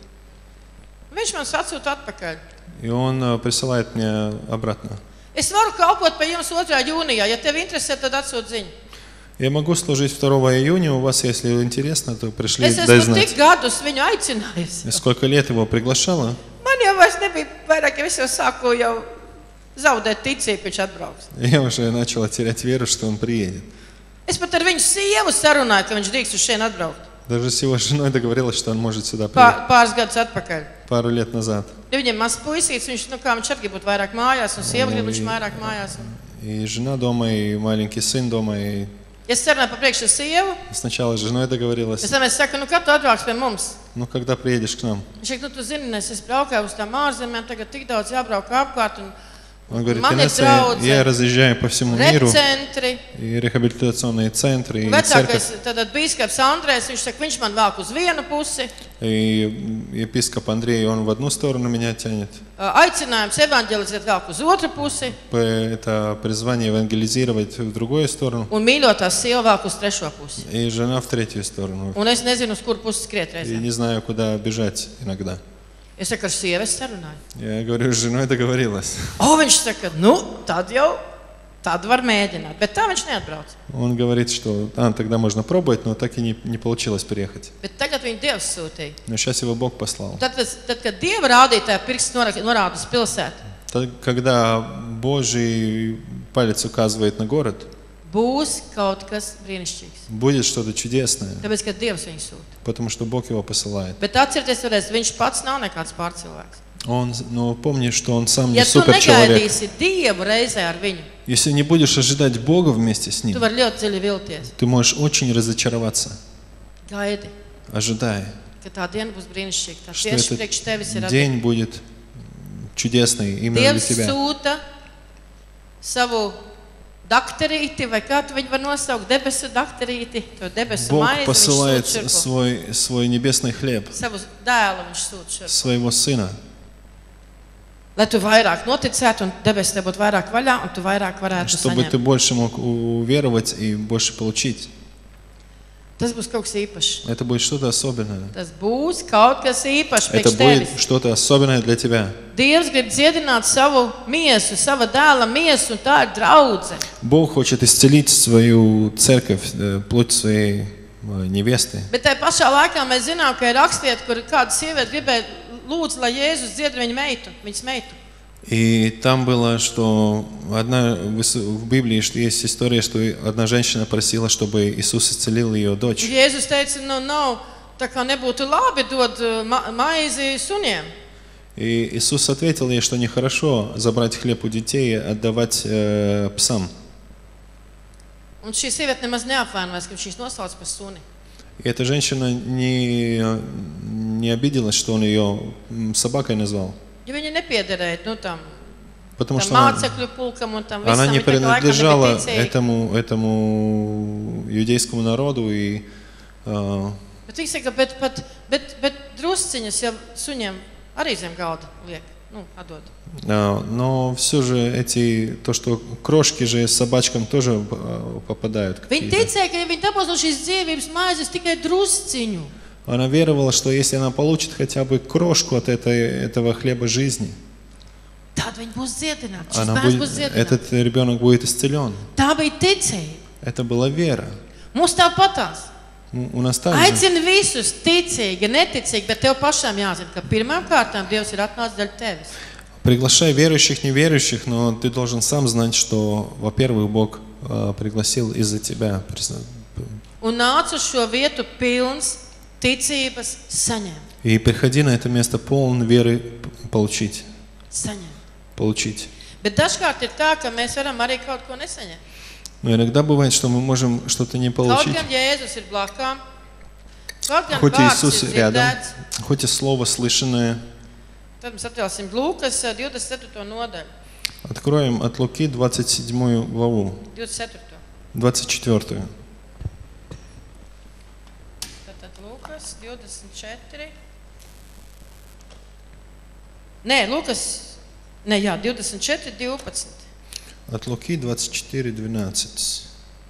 Viņš man atsūta atpakaļ. И он э, присылает мне обратно. Es varu kalpot pie jums otrā jūnijā. Ja tev interesē, tad atsūt ziņu. Я могу служить второго июня. У вас, если интересно, то пришли, Es дай esmu знать. tik gadus viņu aicinājusi. Сколько лет его приглашала. Man jau vairs nebija vairāk, ja es jau sāku jau zaudēt ticību, ka viņš atbrauks. Я уже начала терять веру, что он приедет. Es pat ar viņu sievu sarunāju, ka viņš drīkst uz šeit atbraukt. Даже с его женой договорилась, что он может сюда Pār, приехать. pāris gadus atpakaļ. Пару лет назад. Ja viņam maz puisīts, viņš, nu kā viņš arī grib būt vairāk mājās, un sieva grib būt vairāk mājās. Un... И жена дома, и маленький сын дома. И Ja es sarunāju pa priekšu ar sievu, сначала с женой договорилась. es tam es saku, nu kad tu atbrauks pie mums? Ну, когда приедешь к нам? Viņš saka, nu tu zini, es esmu braukāju uz tām ārzemēm, tagad tik daudz jābrauk apkārt, un Он говорит, man ir Инесса, я, draudze, я разъезжаю по всему миру. repcentri. И рехабилитационные центры, и церковь. Vecākais tātad bīskaps Andrēs, viņš saka, viņš man velk uz vienu pusi. И епископ Андрей, он в одну сторону меня тянет. Aicinājums evangelizēt velk uz otru pusi. Это призвание евангелизировать в другую сторону. Un mīļotā sieva velk uz trešo pusi. И жена в третью сторону. Un es nezinu, uz kuru pusi skriet И reizē. не знаю, куда бежать иногда. Es saku, ar sievu es sarunāju. Я говорю, с женой договорилась. O, viņš saka, nu, tad jau, tad var mēģināt. Bet tā viņš neatbrauc. Он говорит, что а, тогда можно пробовать, но так и не, не получилось приехать. Bet tagad viņu Dievs sūtīja. Но сейчас его Бог послал. Tad, tad, tad kad Dieva rādītāja pirksts norā- norāda uz pilsētu, Так, когда Божий палец указывает на город, būs kaut kas brīnišķīgs. будет что-то чудесное, Tāpēc, ka Dievs viņu sūta. потому что Бог его посылает. Bet atcerieties vēlreiz, viņš pats nav nekāds pārcilvēks. Он, но помни, что он сам не Ja tu суперчеловек. negaidīsi Dievu reizē ar viņu, Если не будешь ожидать Бога вместе с tu Ним, vari ļoti dziļi vilties. ты можешь очень разочароваться, Gaidi, ожидая, ka tā diena būs brīnišķīga. Tā что tieši priekš tevis ir этот atbildība. день будет чудесный именно для Dievs тебя. sūta savu dakterīti, vai kā tu viņu var nosaukt, debesu dakterīti, to debesu Бог maizi, viņš посылает sūta šurpu. свой, свой небесный хлеб, Savu dēlu viņš sūta šurpu. своего Сына, Lai tu vairāk noticētu un debesis tev būtu vairāk vaļā un tu vairāk varētu чтобы ты saņemt. больше мог уверовать и больше получить. Tas būs kaut kas īpašs. Это будет что-то особенное. Tas būs kaut kas īpašs Это priekš будет tevis. что-то особенное для тебя. Dievs grib dziedināt savu miesu, sava dēla miesu, un tā ir draudze. Бог хочет исцелить свою церковь, э, плоть своей э, невесты. Bet tajā pašā laikā mēs zinām, ka ir rakstiet, kur kāda sieviete gribēja lūdzu, lai Jēzus dziedina viņu meitu, viņas meitu. И там было, что одна, в Библии есть история, что одна женщина просила, чтобы Иисус исцелил ее дочь. Jēzus teica, nu nav, tā kā nebūtu labi dot ma maizi suniem. И Иисус ответил ей, что нехорошо забрать хлеб у детей и отдавать э, псам. Un šī sieviete nemaz neapvainojas, ka viņš viņus nosauc par suni. И эта женщина не, не обиделась, что он ее собакой назвал. Jo viņa nepiederēja, nu, tam, Потому tam что она, mācekļu pulkam un tam она visam. не Viņa tā kā laikam принадлежала nebija ticīga. этому, этому иудейскому народу. И, э, Bet viņš saka, bet, bet, bet, bet drusciņas jau suņiem arī zem galda liek, nu, atdod. э, но все же эти, то, что крошки же собачкам тоже э, попадают. Viņa какие-то. ticēja, ka ja viņa dabūs no šīs dzīvības maizes tikai drusciņu, Она веровала, что если она получит хотя бы крошку от этой, этого хлеба жизни, tad viņa būs dziedināta. Šis она bērns būs будет, dziedināts. этот ребенок будет исцелен. Tā bija ticība. Это была вера. Mums tāpatās. У у нас также. Aicina visus ticīgi, neticīgi, bet tev pašām jāzina, ka pirmām kārtām Dievs ir atnācis dēļ tevis. Приглашай верующих, неверующих, но ты должен сам знать, что, во-первых, Бог э, пригласил из-за тебя. Un nāc uz šo vietu pilns ticības saņem. И приходи на это место полон веры получить. Saņem. Получить. Bet dažkārt ir tā, ka mēs varam arī kaut ko nesaņemt. Но иногда бывает, что мы можем что-то не Kaut получить. gan Jēzus ir blakām, kaut gan Хоть vārds Иисус ir рядом, dzirdēts. хоть и слово слышанное. Tad mēs atļausim Lūkas divdesmit ceturto nodaļu. Откроем от Луки двадцать седьмую главу, divdesmit ceturto. двадцать четвёртую. Tātad Lūkas divdesmit četri. Nē, Lūkas, nē, jā, divdesmit četri, divpadsmit. От Луки двадцать четыре, двенадцать.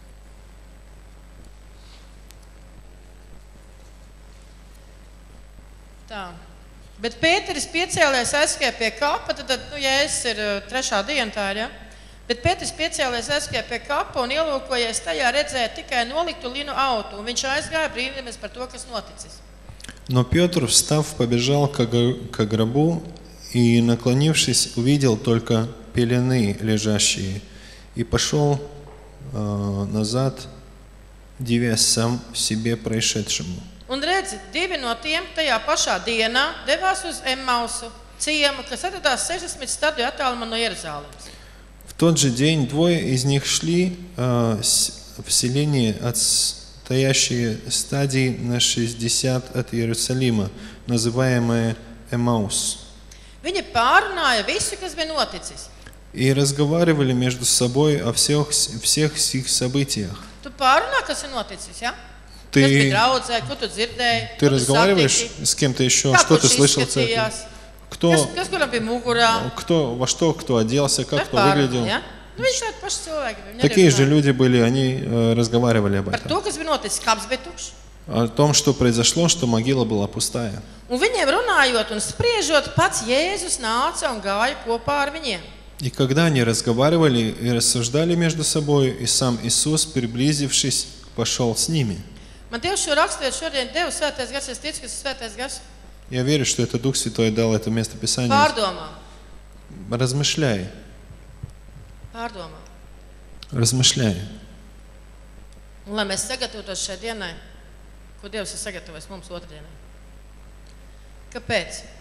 Tā. Bet Pēteris piecēlēs aizskrēja pie kapa, tad, tad nu, Jēzus ir uh, trešā diena tā ir, ja? Bet Pēteris piecēlēs aizskrēja pie kapa un ielūkojies tajā redzēja tikai noliktu linu autu, un viņš aizgāja brīnīties par to, kas noticis. Но Петр, встав, побежал к гробу и, наклонившись, увидел только пелены лежащие, и пошел э, назад, дивясь сам в себе происшедшему. Un redzi, divi no tiem tajā pašā dienā devās uz Emmausu ciemu, kas atradās sešdesmit stadiju attālumā no Jeruzālēmas. В тот же день двое из них шли э, в селение, отстоящие стадии на шестьдесят от Иерусалима, называемое Эмаус. Viņi pārunāja visu, kas bija noticis. И разговаривали между собой о всех, всех сих событиях. Tu pārunā, kas ir noticis, ja? Ты, Kas bija draudzē, ko tu dzirdēji, ты ko tu разговариваешь satiki, с кем-то еще, kā что ты kurš слышал в церкви? izskatījās, Кто, kas, kas kuram bija mugurā. кто, во что кто оделся, как Tas кто pārunā, выглядел. ja? Nu, viņš tādi paši cilvēki. Viņi Такие arī же runāja люди были, они э, разговаривали об par этом. to, kas bija noticis, kaps bija tukšs. О том, что произошло, что могила была пустая. Un viņiem runājot un spriežot, pats Jēzus nāca un gāja kopā ar viņiem. И когда они разговаривали и рассуждали между собой, и сам Иисус, приблизившись, пошел с ними. Man Dievs šo raksturiet šodien Deva svētais gars, es ticu, ka tas ir svētais gars. Я верю, что это Дух Святой дал это место Писания. Pārdomā, Размышляй, pārdomā. размышляй. Un lai mēs sagatavotos šai dienai, ko Dievs ir sagatavojis mums otrdienai. Kāpēc?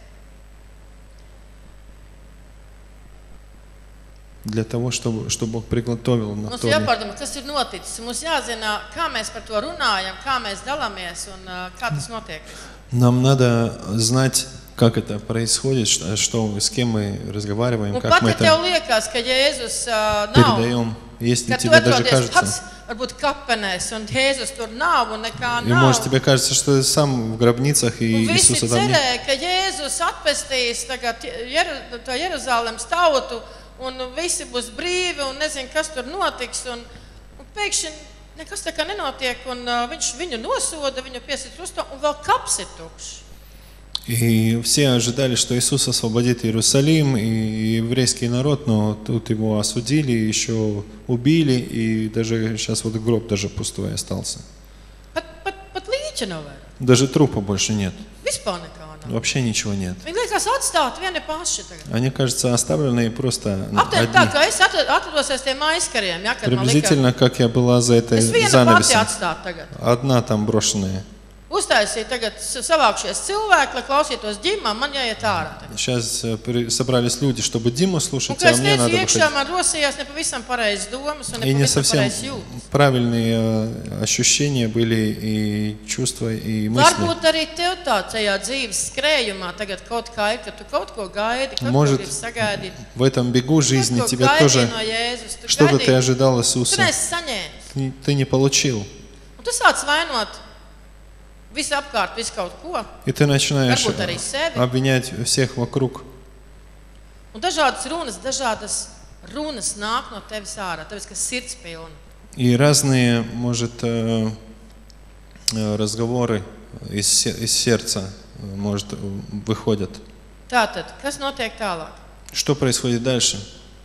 Для того, чтобы, чтобы Бог приготовил на Mums вторник. jāpārdomā, kas ir noticis. Mums jāzina, kā mēs par to runājam, kā mēs dalāmies un uh, kā tas notiek. Нам надо знать, как это происходит, что, что- с кем мы разговариваем, Un как pat, мы ja tev это liekas, ka Jēzus uh, nav, передаем. Если ka tu тебе даже atrodies кажется, pats, varbūt kapenēs, un Jēzus tur nav un nekā и nav. может тебе кажется, что ты сам в гробницах и Un visi Иисуса там нет. cerēja, ka Jēzus atpestīs tagad Jeru, to Jeruzālēmas tautu, un visi būs brīvi, un nezinu, kas tur notiks, un, un pēkšņi nekas tā kā nenotiek, un uh, viņš viņu nosoda, viņu piesīt krustā, un vēl kaps ir tukšs. И все ожидали, что Иисус освободит Иерусалим и еврейский народ, но тут его осудили, еще убили, и даже сейчас вот гроб даже пустой остался. Pat, pat, pat līķa nav vairs. Даже трупа больше нет. Vispār nekā nav. Вообще ничего нет. Viņi liekas atstāti vieni paši tagad. Они, кажется, оставленные просто Aptuveni tā, одни. ka es atr- atrados aiz tiem aizkariem, ja, kad man likās. Приблизительно, как я была за этой Es viena pati занавесом. atstāta tagad. Одна там брошенная. Uztaisīja tagad s- savākšies cilvēki, lai klausītos ģimām, man jāiet ārā tagad. Сейчас э, при- собрались люди, чтобы Диму Un, слушать, kad а es мне teicu надо iekšā, выходить. man rosījās nepavisam pareizas domas un И не nepavisam совсем pareizas jūtas. правильные э, ощущения были и чувства, и мысли. Varbūt arī tev tā tajā dzīves skrējumā tagad kaut kā ir, ka tu kaut ko gaidi, kaut Может, ko gribi sagaidīt. В этом бегу жизни Kaut ko тебя gaidīji тоже no Jēzus, tu что-то ты gaidīji, ожидал tu Иисуса, neesi saņēmis. и ты не получил. Un tu sāc vainot visu apkārt, visu kaut ko. И ты начинаешь Varbūt arī sevi. обвинять всех вокруг. Un dažādas runas, dažādas runas nāk no tevis ārā, tāpēc, ka sirds pilna. И разные, может, э, э, разговоры из, се- из сердца, э, может, э, выходят. Tātad, kas notiek tālāk? Что происходит дальше?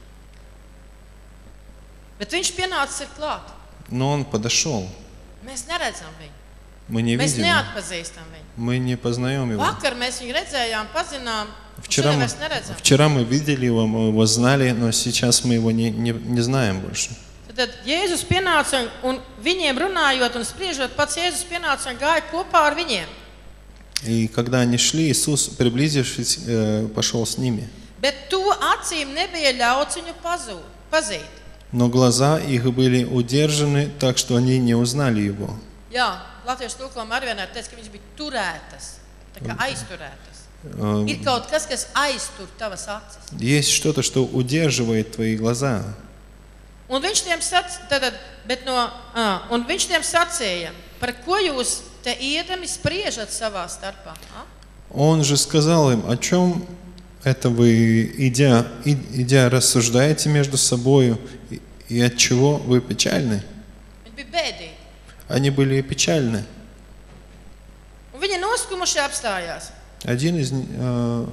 Bet viņš pienācis ir klāt. Но он подошел. Mēs neredzam viņu. Мы не Mēs видим, его, neatpazīstam viņu. мы не познаем его. Vakar mēs viņu redzējām, pazinām, un Вчера šodien мы, mēs neredzam. вчера мы видели его, мы его знали, но сейчас мы его не, не, не знаем больше. Tad Jēzus pienāca un, un viņiem runājot un spriežot, pats Jēzus pienāca un gāja kopā ar viņiem. И когда они шли, Иисус, приблизившись, э, пошел с ними. Bet to acīm nebija ļauts viņu pazūt, pazīt. Но глаза их были удержаны так, что они не узнали его. Jā, latviešu tulkojumā arī vienmēr teica, ka viņas bija turētas, tā kā aizturētas. Э, Ir kaut kas, kas aiztur tavas acis. Есть что-то, что удерживает твои глаза. Un viņš tiem sac, tātad, bet no, ā, un viņš tiem sacīja, par ko jūs te iedami spriežat savā starpā. A? Он же сказал им, о чем это вы, идя, и- идя рассуждаете между собою, и, и от чего вы печальны? Viņi bija bēdīgi. Они были печальны. Un viņi noskumuši apstājās. Один из ни- э,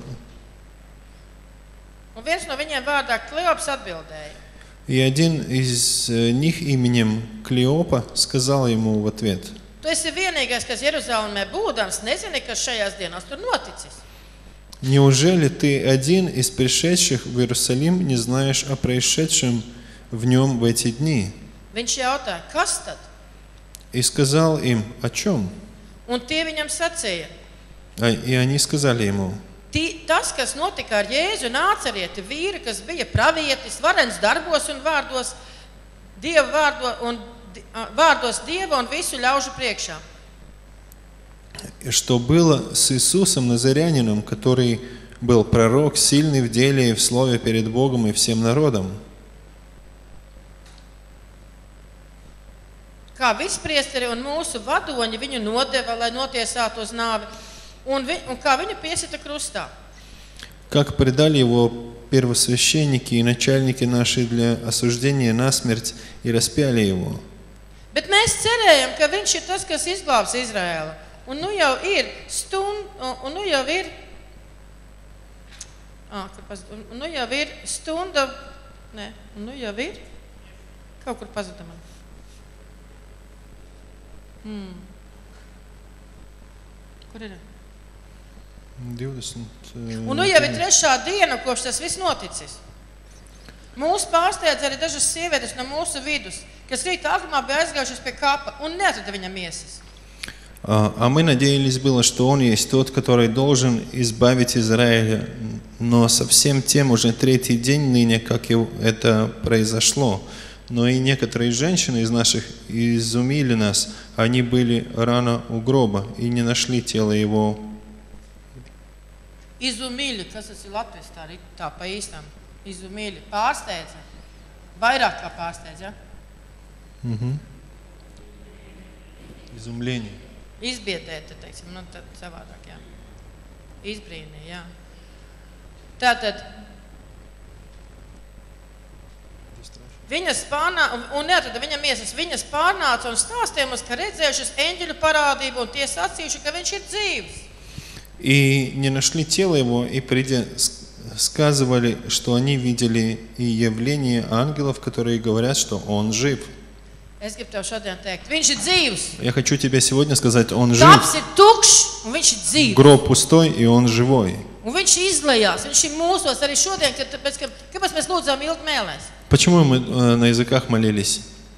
Un viens no viņiem vārdā Kleops atbildēja. и один из э, них именем Клеопа сказал ему в ответ: Tu esi vienīgais, kas Jeruzalemē būdams, nezini, kas šajās dienās tur noticis. неужели ты один из пришедших в Иерусалим не знаешь о происшедшем в нем в эти дни? Viņš jautāja, kas tad? И сказал им: о чем? Un tie viņam sacīja, А- И они сказали ему: "Ti- tas, kas notika ar Jēzu Nācerieti, vīri, kas bija pravietis, varens darbos un vārdos, Dieva vārdo, un, di- a, vārdos Dieva un visu ļaužu priekšā. И что было с Иисусом Назарянином, который был пророк, сильный в деле и в слове перед Богом и всем народом. Kā vispriesteri un mūsu vadoņi viņu nodeva, lai notiesātu uz nāvi, un, vi, un kā viņu piesita krustā. Как предали его первосвященники и начальники наши для осуждения на смерть и распяли его. Bet mēs cerējam, ka viņš ir tas, kas izglābs Izraēlu. Un nu jau ir stunda, un nu jau ir, à, kur pazud, un nu jau ir stunda, ne, un nu jau ir, kaut kur pazuda man. Hmm. Kur ir? двадцать, э, Un nu jau ir trešā diena, kopš tas viss noticis. Mūsu pārsteidz arī dažas sievietes no mūsu vidus, kas rīta agrumā bija aizgājušas pie kapa un neatrada viņa miesas. А а мы надеялись было, что Он есть тот, который должен избавить Израиля, но совсем тем уже третий день ныне, как и это произошло. Но и некоторые женщины из наших изумили нас, они были рано у гроба и не нашли тело Его. Izumīļi, kas tas ir Latvijas tā, rit- tā pa īstam. Izumīļi, pārsteidza. Vairāk kā pārsteidza, ja? Мгм. Изумление. Izbiedēta, teiksim, nu tad savādāk, jā. Izbrīnīja, jā. Tātad, viņas pārnāca, un, un neatrada viņa miesas, viņas pārnāca un stāstīja mums, ka redzējušas eņģeļu parādību, un tie sacījuši, ka viņš ir dzīvs. И не нашли тело его, и придя, с- сказывали, что они видели и явление ангелов, которые говорят, что он жив. Es gribu tev šodien teikt, viņš ir dzīvs. Я хочу тебе сегодня сказать, он жив. Taps ir tukšs, un viņš ir dzīvs. Гроб пустой, и он живой. Un viņš izlejās, viņš ir mūsos arī šodien, kad, tāpēc, ka, kāpēc mēs lūdzām ilgi mēlēs? Почему мы э, на языках молились?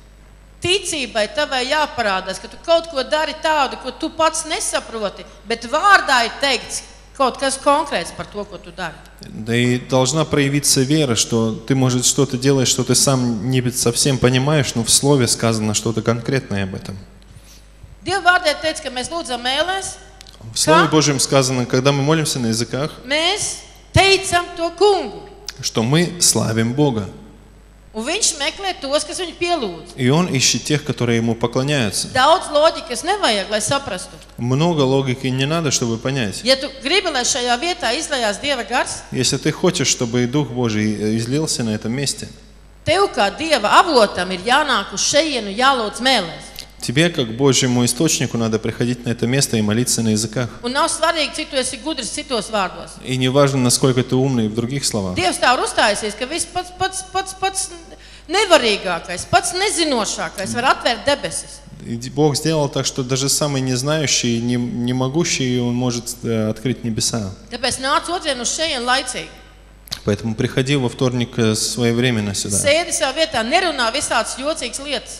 Ticībai tavai jāparādās, ka tu kaut ko dari tādu, ko tu pats nesaproti, bet vārdā ir teikts kaut kas konkrēts par to, ko tu dari. Да и должна проявиться вера, что ты, может, что-то делаешь, что ты сам не совсем понимаешь, но в слове сказано что-то конкретное об этом. Dieva vārdē teikts, ka mēs lūdzam mēlēs, В Слове Божьем сказано, когда мы молимся на языках, mēs teicam to kungu. что мы славим Бога. Un viņš meklē tos, kas viņu pielūdz. И Он ищет тех, которые Ему поклоняются. Daudz loģikas nevajag, lai saprastu. Много логики не надо, чтобы понять. Ja tu gribi, lai šajā vietā izlejās Dieva gars, Если ты хочешь, чтобы Дух Божий излился на этом месте, tev kā Dieva avotam ir jānāk uz šejienu, jālūdz mēlēs. тебе, как Божьему источнику, надо приходить на это место и молиться на языках. Un nav svarīgi, cik tu esi gudrs citos vārdos. И не важно, насколько ты умный в других словах. Dievs tā ir uzstājusies, ka viss pats, pats, pats, pats nevarīgākais, pats nezinošākais var atvērt debesis. И Бог сделал так, что даже самый незнающий, не, не могущий, он может э, открыть небеса. Tāpēc nāc otrdien uz šejienu laicīgi. Поэтому приходи во вторник э, своевременно сюда. Sēdi savā vietā, nerunā visādas jocīgas lietas.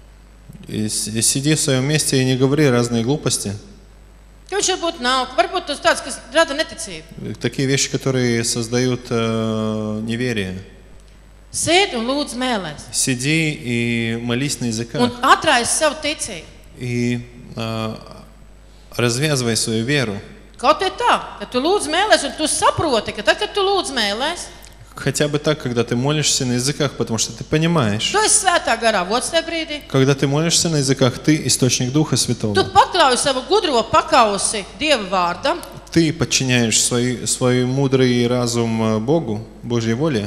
И с- и сиди в своем месте и не говори разные глупости. Ka viņš varbūt nav, ka varbūt tas tāds, kas rada neticību. Такие вещи, которые создают э, неверие. Sēdi un lūdz mēlēs. Сиди и молись на Un языках. atraisi savu ticību. И э, развязывай свою веру. Kaut ir tā, ka tu lūdz mēlēs un tu saproti, ka tad, kad tu lūdz mēlēs, Хотя бы так, когда ты молишься на языках, потому что ты понимаешь, tu esi svētā garā vots tajā brīdī. когда ты молишься на языках, ты источник Духа Tu Святого. pakļauj savu gudro pakausi Dieva vārdam. Ты подчиняешь свой, свой мудрый разум э, Богу, Божьей воле.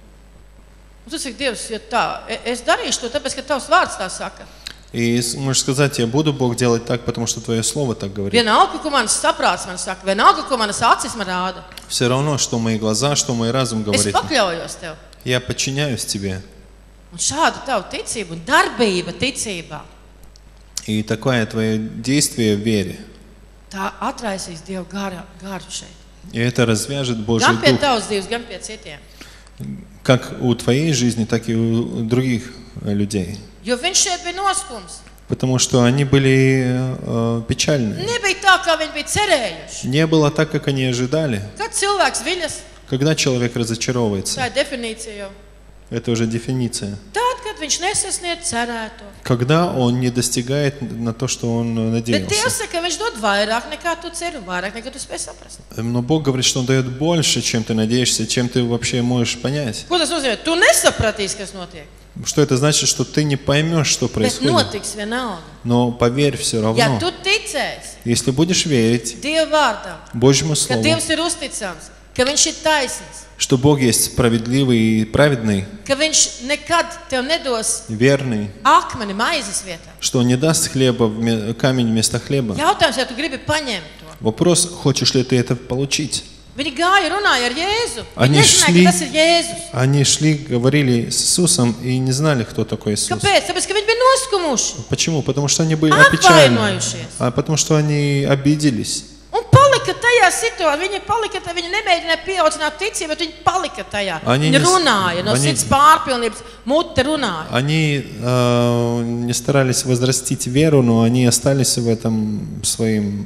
Un tu saki, Dievs, ja tā, e- es darīšu to, tāpēc, ka tavs vārds tā saka. И с- можешь сказать, я буду, Бог, делать так, потому что Твое Слово так говорит. Vienalga, ko manas saprāts man saka, vienalga, ko manas acis man rāda. Все равно, что мои глаза, что мой разум Es говорит. pakļaujos tev. Я подчиняюсь Тебе. Un šāda tava ticība un darbība ticībā, И такое Твое действие в вере. tā atraisīs Dievu garu, garu šeit. И это развяжет Божий Gan pie Дух. tavas dzīves, gan pie citiem. Как у Твоей жизни, так и у других э, людей. Jo viņš šeit bija noskums. Потому что они были э, печальны. Nebija tā, kā viņi bija cerējuši. Не было так, как они ожидали. Kad cilvēks viļas, Когда человек tā разочаровывается, ir definīcija jau. это уже дефиниция. Tad, kad viņš nesasniedz cerēto. Когда он не достигает на то, что он Bet Dievs надеялся. saka, ka viņš dod vairāk nekā tu ceri un vairāk nekā tu spēj saprast. Но Бог говорит, что Он дает больше, чем ты надеешься, чем ты вообще можешь понять. Ko tas nozīmē? Tu nesapratīsi, kas notiek. Что это значит, что ты не поймешь, что Bet происходит. notiks vienalga. Но поверь все Ja равно. tu ticēsi Если будешь верить Dieva vārdam, Божьему ka Слову, Dievs ir uzticams, ka viņš ir taisnīgs, что Бог есть справедливый и праведный, ka viņš nekad tev nedos верный, akmeni maizes vietā. что Он не даст хлеба, вме- камень вместо хлеба. Jautājums, ja tu gribi paņemt to. Вопрос, хочешь ли ты это получить? Viņi gāja, runāja ar Jēzu. Они Viņi nezināja, šli- ka tas ir Jēzus. Они шли, говорили с Иисусом и не знали, кто такой Иисус. Kāpēc? Tāpēc, ka viņi bija noskumuši Почему? Потому что они были Apvainojušies. опечалены. А потому что они обиделись. un palika tajā situācijā. Viņi palika tajā, viņi nemēģināja pieaucināt ticību, bet viņi palika tajā. Они Viņi не- runāja, no они- sirds pārpilnības, mute runāja. Они э, не старались возрастить веру, но они остались в этом своем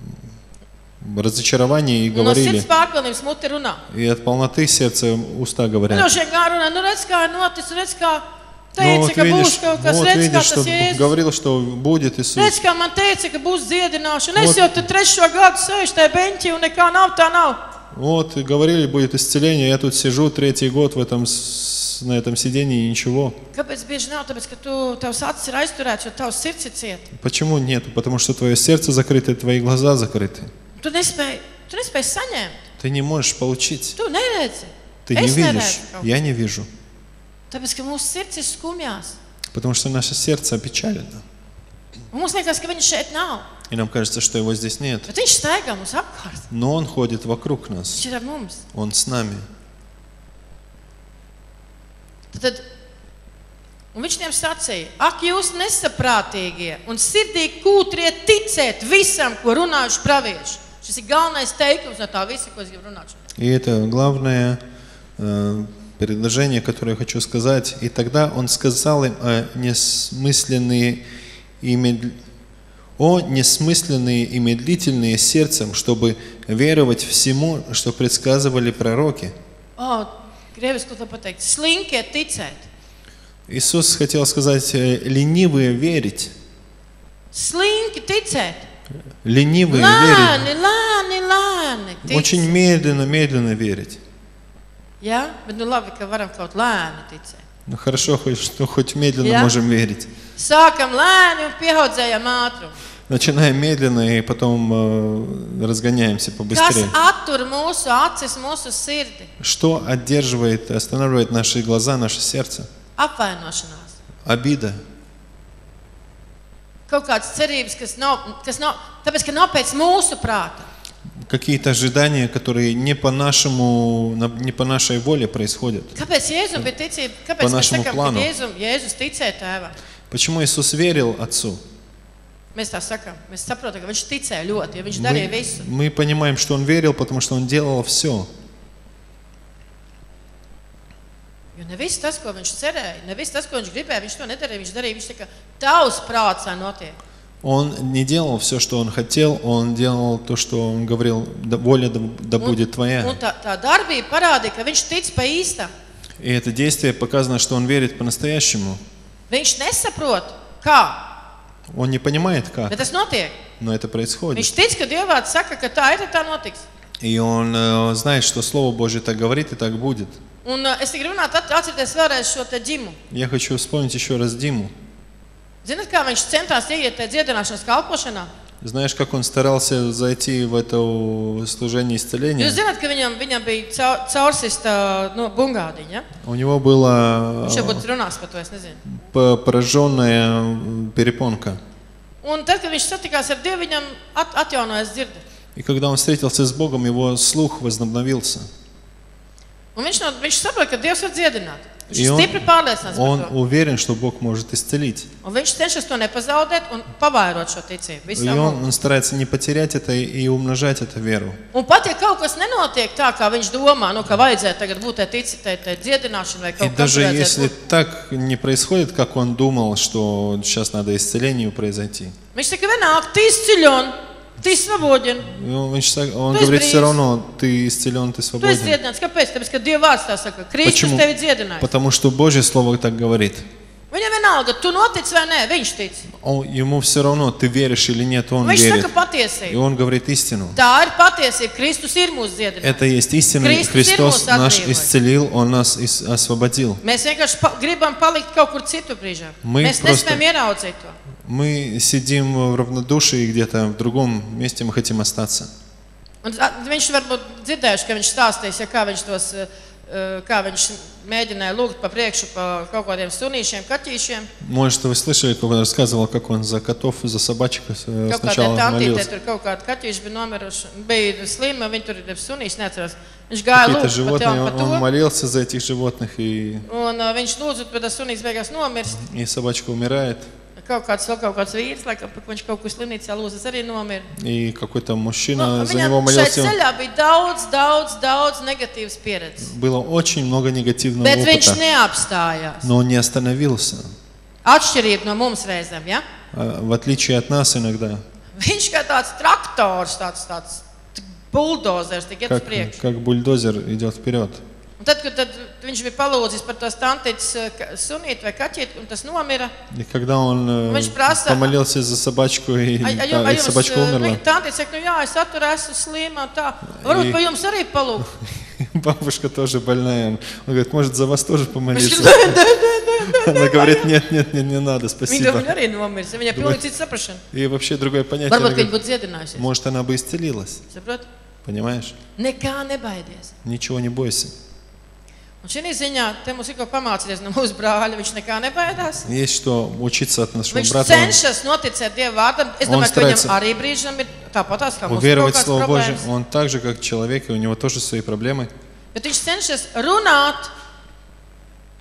разочаровании и Un no говорили. sirds pārpilnības mute runā. И от полноты сердца уста Un говорят. droši vien gāja runā, nu redz, kā notis, redz, kā Ну, teica, вот ka būs видишь, kaut kas, вот redz, kā видишь, tas что Jēzus. говорил, что будет Иисус. Redz, kā man teica, ka būs dziedināšana. Es Вот. jau te trešo gadu sēžu tajā beņķī un nekā nav, tā nav. Вот, и говорили, будет исцеление. Я тут сижу третий год в этом, с- на этом сидении, и ничего. Kāpēc bieži nav? Tāpēc, ka tu, tavs acis ir aizturēts, jo tavs sirds ir cieta. Почему нет? Потому что твое сердце закрыто, твои глаза закрыты. Tu nespēji, tu nespēji saņemt. Ты не можешь получить. Tu neredzi. Ты не Es видишь. neredzu kaut ko. Я не вижу. Tāpēc, ka mūsu sirds ir skumjās. Потому что наше сердце опечалено. Un mums liekas, ka viņš šeit nav. И нам кажется, что его здесь нет. Bet viņš staigā mums apkārt. Но он ходит вокруг нас. Viņš ir ar mums. Он с нами. Tad, tad Un viņš tiem sacīja, ak, jūs nesaprātīgie un sirdī kūtrie ticēt visam, ko runājuši pravieši. Šis ir galvenais teikums no tā visa, ko es gribu runāt. И это главное э, предложение, которое я хочу сказать. И тогда он сказал им о несмысленные и медл... о несмысленные и медлительные сердцем, чтобы веровать всему, что предсказывали пророки. O, grievis, ko tu pateikt? Slinkie ticēt. Иисус хотел сказать, ленивые верить. Slinki ticēt. Ленивые Lēni, верить. lēni, lēni ticēt. Очень медленно, медленно верить. Jā, bet nu labi, ka varam kaut lēni ticēt. Ну хорошо, хоть, что хоть медленно Я? можем верить. Sākam lēni un pieaudzējam ātrumu. Начинаем медленно и потом э, разгоняемся Kas побыстрее. attur mūsu acis, mūsu sirdi? Что одерживает, останавливает наши глаза, наше сердце? Apvainošanās. Обида. Kaut kādas cerības, kas nav, kas nav, tāpēc, ka nav pēc mūsu prāta. Какие-то ожидания, которые не по нашему, на- не по нашей воле происходят. Kāpēc Jēzum bija ticība? Pa Kāpēc mēs našemu sakām, plānu. ka Jēzum, Jēzus ticēja tēvam? Почему Иисус верил Отцу? Mēs tā sakām. Mēs saprotam, ka viņš ticēja ļoti, jo viņš darīja Мы, visu. мы понимаем, что Он верил, потому что Он делал все. Jo ne viss tas, ko viņš cerēja, ne viss tas, ko viņš gribēja, viņš to nedarīja. Viņš darīja, viņš tā kā tavs prāts notiek. Он не делал все, что Он хотел, Он делал то, что Он говорил, «Да воля да, да будет Твоя». Un tā, tā darbība parādīja, ka viņš tic pa īstam. И это действие показано, что Он верит по-настоящему. Viņš nesaprot, kā, Он не понимает, как, bet tas notiek. но это происходит. Viņš tic, ka Dievvārds saka, ka tā ir, tad tā notiks. И Он э, знает, что Слово Божье так говорит и так будет. Un uh, es te gribu runāt, at- atcerieties vēlreiz šo te ģimu. Я хочу вспомнить еще раз Диму. Zināt, kā viņš centās ieiet tajā dziedināšanas kalpošanā? Знаешь, как он старался зайти в это служение исцеления? Jūs zināt, ka viņam, viņam bija cau- caursista no bungādiņa, ja? У него была Viņš jau būtu runās par to, es nezinu. п- пораженная перепонка. Un tad, kad viņš satikās ar Dievu, viņam at, atjaunojas dzirde. И когда он встретился с Богом, его слух возобновился. Un viņš, no, viņš saprot, ka Dievs var dziedināt. Viņš И ir он, stipri pārliecināts par он to. уверен, что Бог может исцелить. Un viņš cenšas to nepazaudēt un pavairot šo ticību. И Visam он, mūžam. он старается не потерять это и умножать эту веру. Un pat, ja kaut kas nenotiek tā, kā viņš domā, nu, ka vajadzētu tagad būt tai tici, tai, tai dziedināšanai vai И kaut kas даже vajadzētu если būt. так не происходит, как он думал, что сейчас надо исцелению произойти, Viņš saka, vienāk, ты исцелен, ты свободен, и он, он считает- он То есть говорит, все бриз. равно ты исцелен, ты tu esi свободен. dziedināts. Kāpēc? Tāpēc, ka Dieva vārds tā saka, Kristus Почему? tevi dziedināja. Потому что Божье Слово так говорит. Viņam vienalga, tu notic vai nē, viņš tic. Он, ему все равно, ты веришь или нет, он Viņš верит. saka patiesību. И он говорит истину. Tā ir patiesība. Kristus ir mūsu dziedinājums. Это есть истина. Kristus ir Христос mūs наш atbrīvojis. исцелил, Он нас ис- освободил. Mēs vienkārši pa gribam palikt kaut kur citur brīžā. Мы Mēs просто- nespējam ieraudzīt to. Мы сидим в равнодушии где-то в другом месте, мы хотим остаться. Un a- viņš varbūt dzirdējuši, ka viņš stāstīs, ja kā viņš tos, eh, kā viņš mēģināja lūgt pa priekšu pa kaut kādiem sunīšiem, kaķīšiem. Может, вы слышали, как он рассказывал, как он за котов, за собачек э, Kaut kādai сначала tantītei молился. tur kaut kādi kaķīši bija nomiruši, bija slima, viņi tur ir sunīši, neatceros. Viņš gāja Какие-то lūgt pa животные, tev он, pa он to. молился за этих животных, и, Un uh, viņš lūdzu, bet tas sunīgs beigās nomirst. и собачка умирает. Kaut kāds, vēl kaut kāds vīrs, laikam, pa ko viņš kaut kur slimnīcā lūdzas, arī nomira. И какой-то Nu, мужчина за viņam него šeit молился. ceļā bija daudz, daudz, daudz negatīvas pieredzes. Было очень много негативного Bet viņš опыта, neapstājās. но он не остановился. Atšķirība no mums reizēm, ja? А, В отличие от нас иногда, Viņš kā tāds traktors, tāds, tāds buldozers, tik iet uz как, priekšu. как бульдозер идет вперед. Un tad, kad tad viņš bija palūdzis par to stantītas sunīti vai kaķīti, un tas nomira, И когда он э, Viņš prasa- помолился за собачку, и, a, a, та- a и jums, собачка умерла, tantīte saka, nu jā, es attur esmu slima, un tā. Varbūt И- pa jums arī palūk. бабушка тоже больная, он говорит, может, за вас тоже Viņš помолиться? nē, nē, nē, nē. Она говорит, нет, нет, нет, не надо, Viņa спасибо. viņa arī nomirs, viņai pilnīgi cits saprašana. И вообще другое понятие. Varbūt, Она ka viņa говорит, būtu dziedinājusies. может, она бы исцелилась, Saprot? понимаешь? Nekā nebaidies. Ничего не бойся. Un šī ziņā te mums ir ko pamācīties no mūsu brāļa. Viņš nekā nebaidās. Есть что учиться от нашего Viņš брата. Он cenšas noticēt Dieva vārdam. Es Он domāju, ka viņam старается arī brīžam ir tāpatās kā mums kaut уверовать в kādas Слово Божье. problēmas. Он так же, как человек, и у него тоже свои проблемы. Bet viņš cenšas runāt,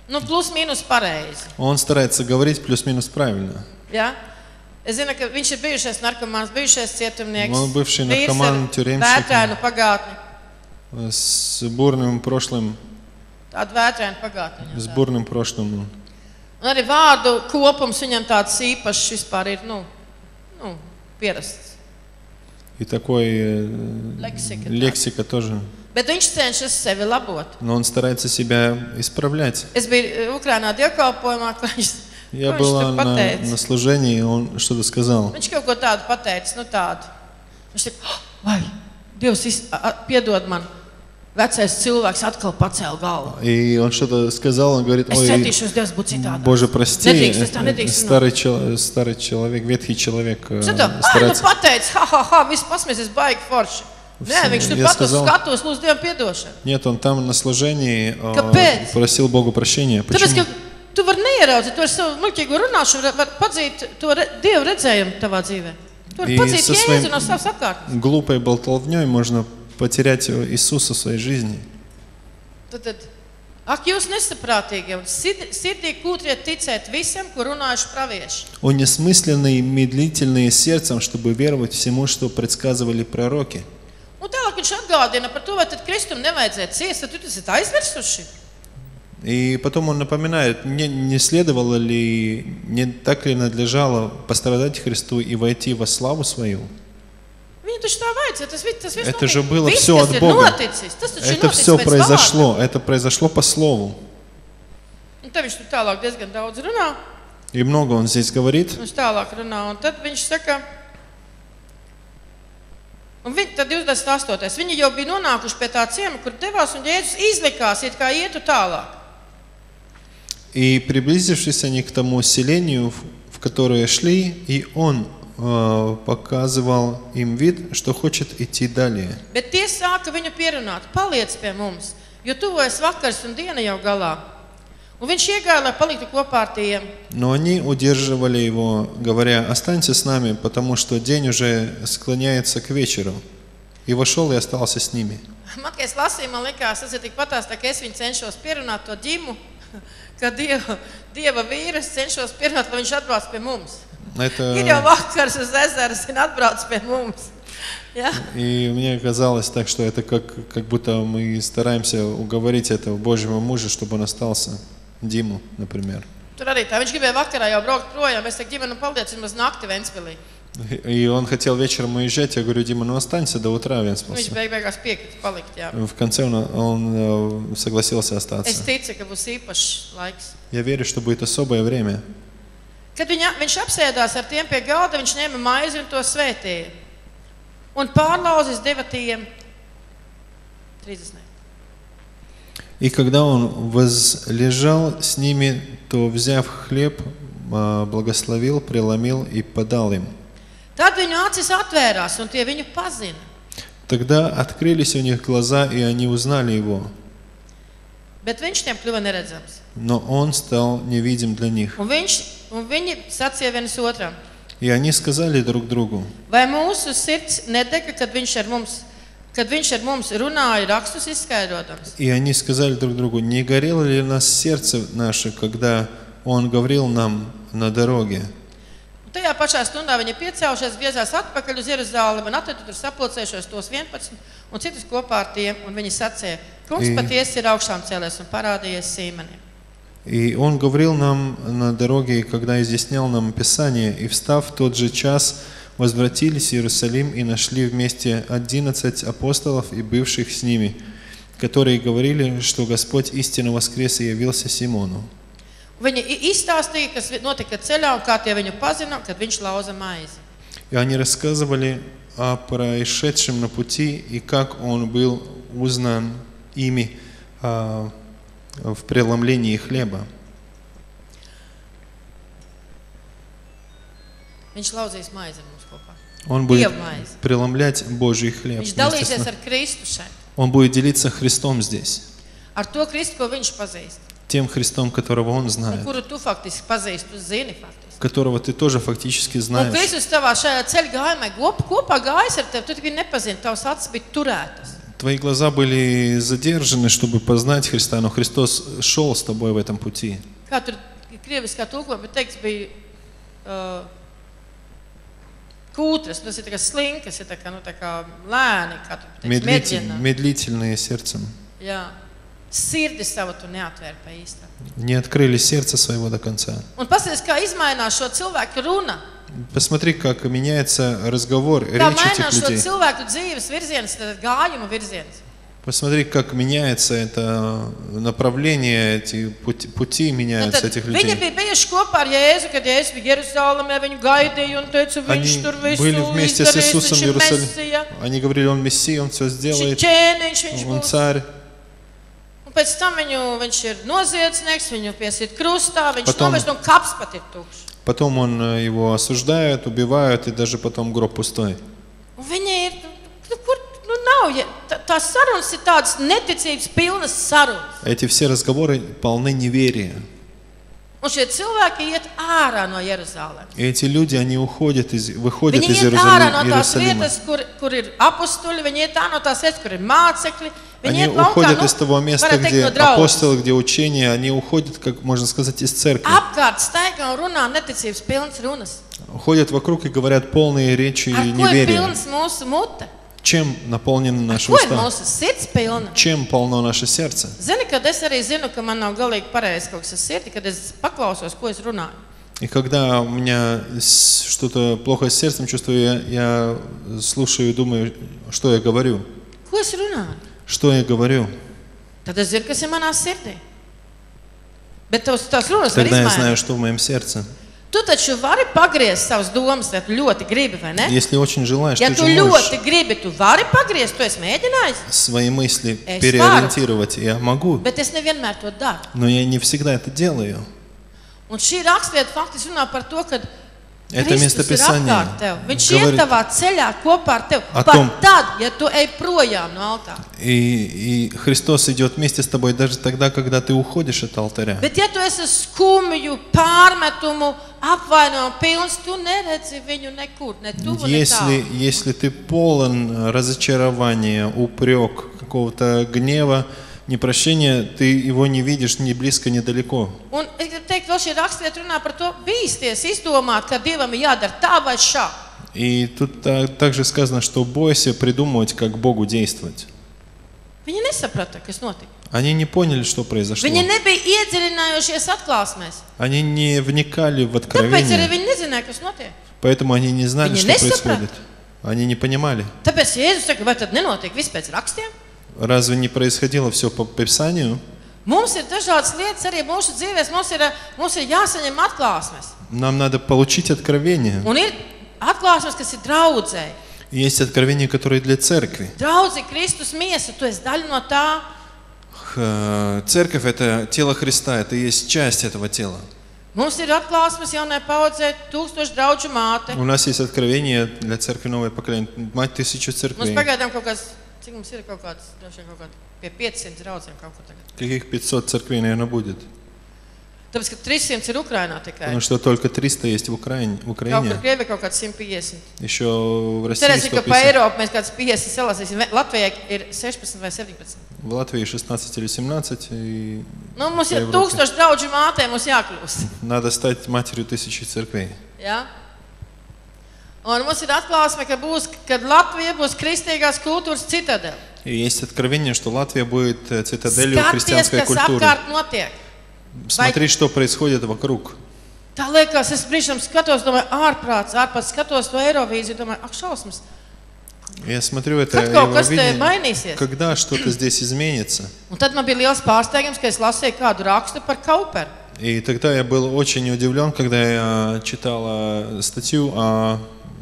Nu, plus-mínus pareizi. Он старается говорить плюс-минус правильно. Ja? Es zinu, ka viņš ir bijušais narkomāns, bijušais cietumnieks. Он бывший наркоман, тюремщик. Vētrainu pagātni. С бурным прошлым. Tāda vētraina pagātni. С бурным прошлым. Un arī vārdu kopums viņam tāds īpašs vispār ir, nu, nu pierasts. И такой лексика, лексика тоже. Bet viņš cenšas sevi labot. Но он старается себя исправлять. Es biju Ukrainā dievkalpojumā, kur viņš, Я viņš была tur на, pateica. на служении, и он что-то сказал. Viņš kaut ko tādu pateica, nu tādu. Viņš teica, oh, vai, Dievs iz, a, a, piedod man, vecais cilvēks atkal pacēla galvu. И он что-то сказал, он говорит, Es ой, centīšos Dievs būt citādā. Боже, прости, Nedrīkst, es tā nedrīkst. старый, чел, старый человек, ветхий человек Что-то, ai, nu старается. pateica, ha, ha, ha, viss pasmies, es baigi forši. Nē, viņš tur Я patos сказал- skatos, lūdzu Dievam piedošanu. Нет, он там на служении э, Kāpēc? просил Богу прощения. Tāpēc, Почему? ka tu vari neieraudzīt, tu ar savu muļķīgo runāšanu var padzīt to re, Dievu redzējumu tavā dzīvē. Tu vari И padzīt со Jēzu своим no savas apkārtnes. глупой болтовней можно потерять Иисуса в своей жизни. Tad, tad, ak, jūs nesaprātīgie un sird- sirdīgi kūtriet ticēt visam, ko runājuši pravieši. Он несмысленный, медлительный сердцем, чтобы веровать всему, что предсказывали пророки. Un tālāk viņš atgādina par to, vai tad Kristum nevajadzēja ciest, vai tu tas esi aizmirsuši? И потом он напоминает, не, не следовало ли, не так ли надлежало пострадать Христу и войти во славу свою. Viņam taču tā vajadzēja, tas, vi- tas viss Это же notiek. было Viss, все kas от ir Бога. noticis, tas taču ir Это noticis все pēc произошло, это произошло по слову. vārda. Un tad viņš tur tālāk diezgan daudz runā, И много он здесь говорит. viņš tālāk runā, un tad viņš saka, un viņi, tad divdesmit astotais Viņi jau bija nonākuši pie tā ciema, kur devās, un Jēzus izlikās, it kā ietu tālāk. И приблизившись они к тому селению, в- в которое шли, и он э, показывал им вид, что хочет идти далее. Bet tie sāka viņu pierunāt, paliec pie mums, jo tuvojas vakars un diena jau galā. Un viņš iegāja, lai paliktu kopā ar tiem. Но они удерживали его, говоря, останься с нами, потому что день уже склоняется к вечеру. И вошел и остался с ними. Man, kad es lasīju, man likās, tas ir tikpatās, tā, ka es viņu cenšos pierunāt to ģimu, ka dieva, dieva vīras cenšos pierunāt, lai viņš atbrauc pie mums. Это... Ir jau vakars uz ezera, un atbrauc pie mums. Ja? И мне казалось так, что это как, как будто мы стараемся уговорить этого Божьего мужа, чтобы он остался. Диму, например. Tur arī tā, viņš gribēja vakarā jau braukt projām, es teiktu, ģimene, paldiec, vismaz nakti Ventspilī. И он хотел вечером уезжать, я говорю, Дима, ну останься до утра в Viņš Венспилсе. beig beigās piekrita palikt, jā. В конце он, он э, согласился Es остаться. ticu, ka būs īpašs laiks. Я верю, что будет особое время. Kad viņa, viņš apsēdās ar tiem pie galda, viņš ņēma maizi un to svētīja. Un pārlauzis deva tiem trīsdesmit. И когда он возлежал с ними, то, взяв хлеб, а, благословил, преломил и подал им. Tad viņu acis atvērās, un tie viņu pazina. Тогда открылись у них глаза, и они узнали его. Bet viņš tiem kļuva neredzams. Но он стал невидим для них. Un, viņš, un viņi sacīja viens otram, И они сказали друг другу: vai mūsu sirds nedega, kad viņš ar mums, kad viņš ar mums runāja rakstus izskaidrotams. И они сказали друг другу: не горело ли у нас сердце наше, когда он говорил нам на дороге? Un tajā pašā stundā viņi piecēlušies, griezās atpakaļ uz Jeruzalemi un atrada tur sapulcējušos tos vienpadsmit un citus kopā ar tiem, un viņi sacīja, kungs И- patiesi ir augšām cēlies un parādījies Sīmenim. И он говорил нам на дороге, когда изъяснял нам Писание, и, встав в тот же час, возвратились в Иерусалим и нашли вместе одиннадцать апостолов и бывших с ними, которые говорили, что Господь истинно воскрес и явился Симону. Viņi i- izstāstīja, kas vi- notika ceļā un kā tie viņu pazina, kad viņš lauza maizi. И они рассказывали о происшедшем на пути и как он был узнан ими а, в преломлении хлеба. Viņš lauzīs maizi ar mums kopā. Он будет Dievmaizi. преломлять Божий хлеб. Viņš вместе с dalīsies нами. ar Kristu šeit. Он будет делиться Христом здесь, Ar to Kristu, ko viņš pazīst. тем Христом, которого он Un знает, kuru tu faktiski pazīsti, tu zini faktiski. которого ты тоже фактически Un знаешь. Kristus tavā šajā ceļa gājumā kop, kopā gājis ar tevi, tu tikai nepazini, tavs acis bija turētas. Твои глаза были задержаны, чтобы познать Христа, но Христос шел с тобой в этом пути. Kā tur krieviskā tulkojumā teikts bija uh, kūtras, tas ir tā kā slinkas, ir tā kā, nu, tā kā lēni, kā tur teiks, Медлитель, medļina. медлительные сердцем. Jā. Sirdi savu tu neatvēri pa īstam. Не открыли сердце своего до конца. Un paskaties, kā izmainās šo cilvēku runa. Посмотри, как меняется разговор, Kā речь этих mainās šo людей. cilvēku dzīves virziens, tad gājuma virziens. Посмотри, как меняется это направление, эти пути, пути меняются Tad этих viņi людей. bija bijuši kopā ar Jēzu, kad Jēzus bija Jerusalemē, viņu gaidīja un teica, viņš Они tur visu были вместе с izdarīs, Иисусом в viņš ir Иерусалиме. Mesija, Они говорили, он Мессия, он все viņš ir сделает, ķēniņš, viņš он būs. царь. Un pēc tam viņu, viņš ir noziedznieks, viņu piesiet krustā, viņš Потом- novērst un kaps pat ir tukšs. Потом он э, его осуждают, убивают, и даже потом гроб пустой. Un viņi ir, nu, kur, nu nav, ja, tā, tās sarunas ir tādas neticības pilnas sarunas. Эти все разговоры полны неверия. Un šie cilvēki iet ārā no Jeruzalemes. И эти люди, они уходят из, выходят Viņi из iet ārā no Иерусалима. tās Иерусалима. vietas, kur, kur ir apustuļi, viņi iet ārā no tās vietas, kur ir mācekļi. Viņi Они iet laukā, уходят nu, из того места, varētu teikt, где no draudzes. апостолы, где учение, они уходят, как можно сказать, из церкви. Apkārt staigā un runā neticības pilnas runas. Ходят вокруг и говорят полные речи Ar ko ir неверия. pilnas mūsu mute? Чем наполнены наши Ko ir уста? mūsu sirds pilna? Чем полно наше сердце? Zini, kad es arī zinu, ka man nav galīgi pareizi kaut kas ar sirdi, kad es paklausos, ko es runāju. И когда у меня с- что-то плохо с сердцем чувствую, я, я слушаю и думаю, что я говорю. Ko es runāju? Что я говорю? Tad es zinu, kas ir manā sirdī. Bet tavs, tās runas var Тогда я izmainīt. знаю, что в моем сердце. Tu taču vari pagriezt savas domas, ja tu ļoti gribi, vai ne? Если очень желаешь, Ja ты tu же можешь ļoti gribi, tu vari pagriezt, tu esi mēģinājis. свои мысли Es переориентировать. Я могу, Bet es nevienmēr to daru. но я не всегда это делаю. Un šī rakstvieta faktiski runā par to, ka Это Kristus ir местописание apkārt tev. Viņš iet говорит tavā ceļā kopā ar tevi. о Pat том- tad, ja tu ej projām no altāra. И, и Христос идет вместе с тобой даже тогда, когда ты уходишь от алтаря. Bet ja tu esi skumju, pārmetumu, apvainojumu pilns, tu neredzi viņu nekur, ne tuvu, ne Если, tālu. если ты полон разочарования, упрек, какого-то гнева, непрощения, ты его не видишь ни близко, ни далеко. Un es gribu teikt, vēl šī rakstvieta runā par to, bīsties, izdomāt, ka Dievam ir jādara tā vai šā. И тут та- также сказано, что бойся придумывать, как Богу действовать. Viņi nesaprata, kas notika. Они не поняли, что произошло. Viņi nebija iedziļinājušies atklāsmēs. Они не вникали в Tāpēc arī откровение, viņi nezināja, kas notiek. поэтому они не знали, Viņi что nesaprata. происходит. Они не понимали. Tāpēc Jēzus saka, vai tad nenotiek viss pēc rakstiem? Разве не происходило все по Писанию? Mums ir dažādas lietas arī mūsu dzīvēs, mums ir, mums ir jāsaņem atklāsmes. Нам надо получить откровение. Un ir atklāsmes, kas ir draudzēji. Есть откровения, которые для церкви. Draudzi Kristus miesa, tu esi daļa no tā. Х- Церковь – это тело Христа, это и есть часть этого тела. Mums ir atklāsmes jaunai paudzē, tūkstoši draudžu māte. У нас есть откровение для церкви новое поколение. Мать тысячу Mums церквей. pagaidām kaut kāds, cik mums ir kaut kāds, droši vien kaut kāds pie piecsimt draudzēm kaut ko tagad. Каких пятьсот церквей, наверное, будет? Tāpēc, ka trīssimts ir Ukrainā tikai. Потому что только триста есть в Украине. В Kaut kur Украине. Krievijā kaut kāds simt piecdesmit. Еще в России Cerēsim, ka сто pa пятьдесят. Eiropu mēs kāds piecdesmit salasīsim. Latvijai ir sešpadsmit vai septiņpadsmit. В Латвии шестнадцать или семнадцать. И Nu, mums Pa ir Eiropai. tūkstoši draudžu mātēm, mums jākļūst. надо стать матерью тысячи церквей. Ja? Un mums ir atklāsme, ka būs, kad Latvija būs kristīgās kultūras citadele. И есть откровение, что Латвия будет э, цитаделью Skaties, христианской kas культуры. apkārt notiek. Смотри, что происходит вокруг. Tā liekas, es brīžam skatos, domāju, ārprāts, ārprāts, skatos to Eirovīziju, domāju, ak, šausmas. Я смотрю это Kad kaut kas te Евровидение, mainīsies. когда что-то здесь изменится. Un tad man bija liels pārsteigums, ka es lasīju kādu rakstu par Kauperu. И тогда я был очень удивлен, когда я читала статью о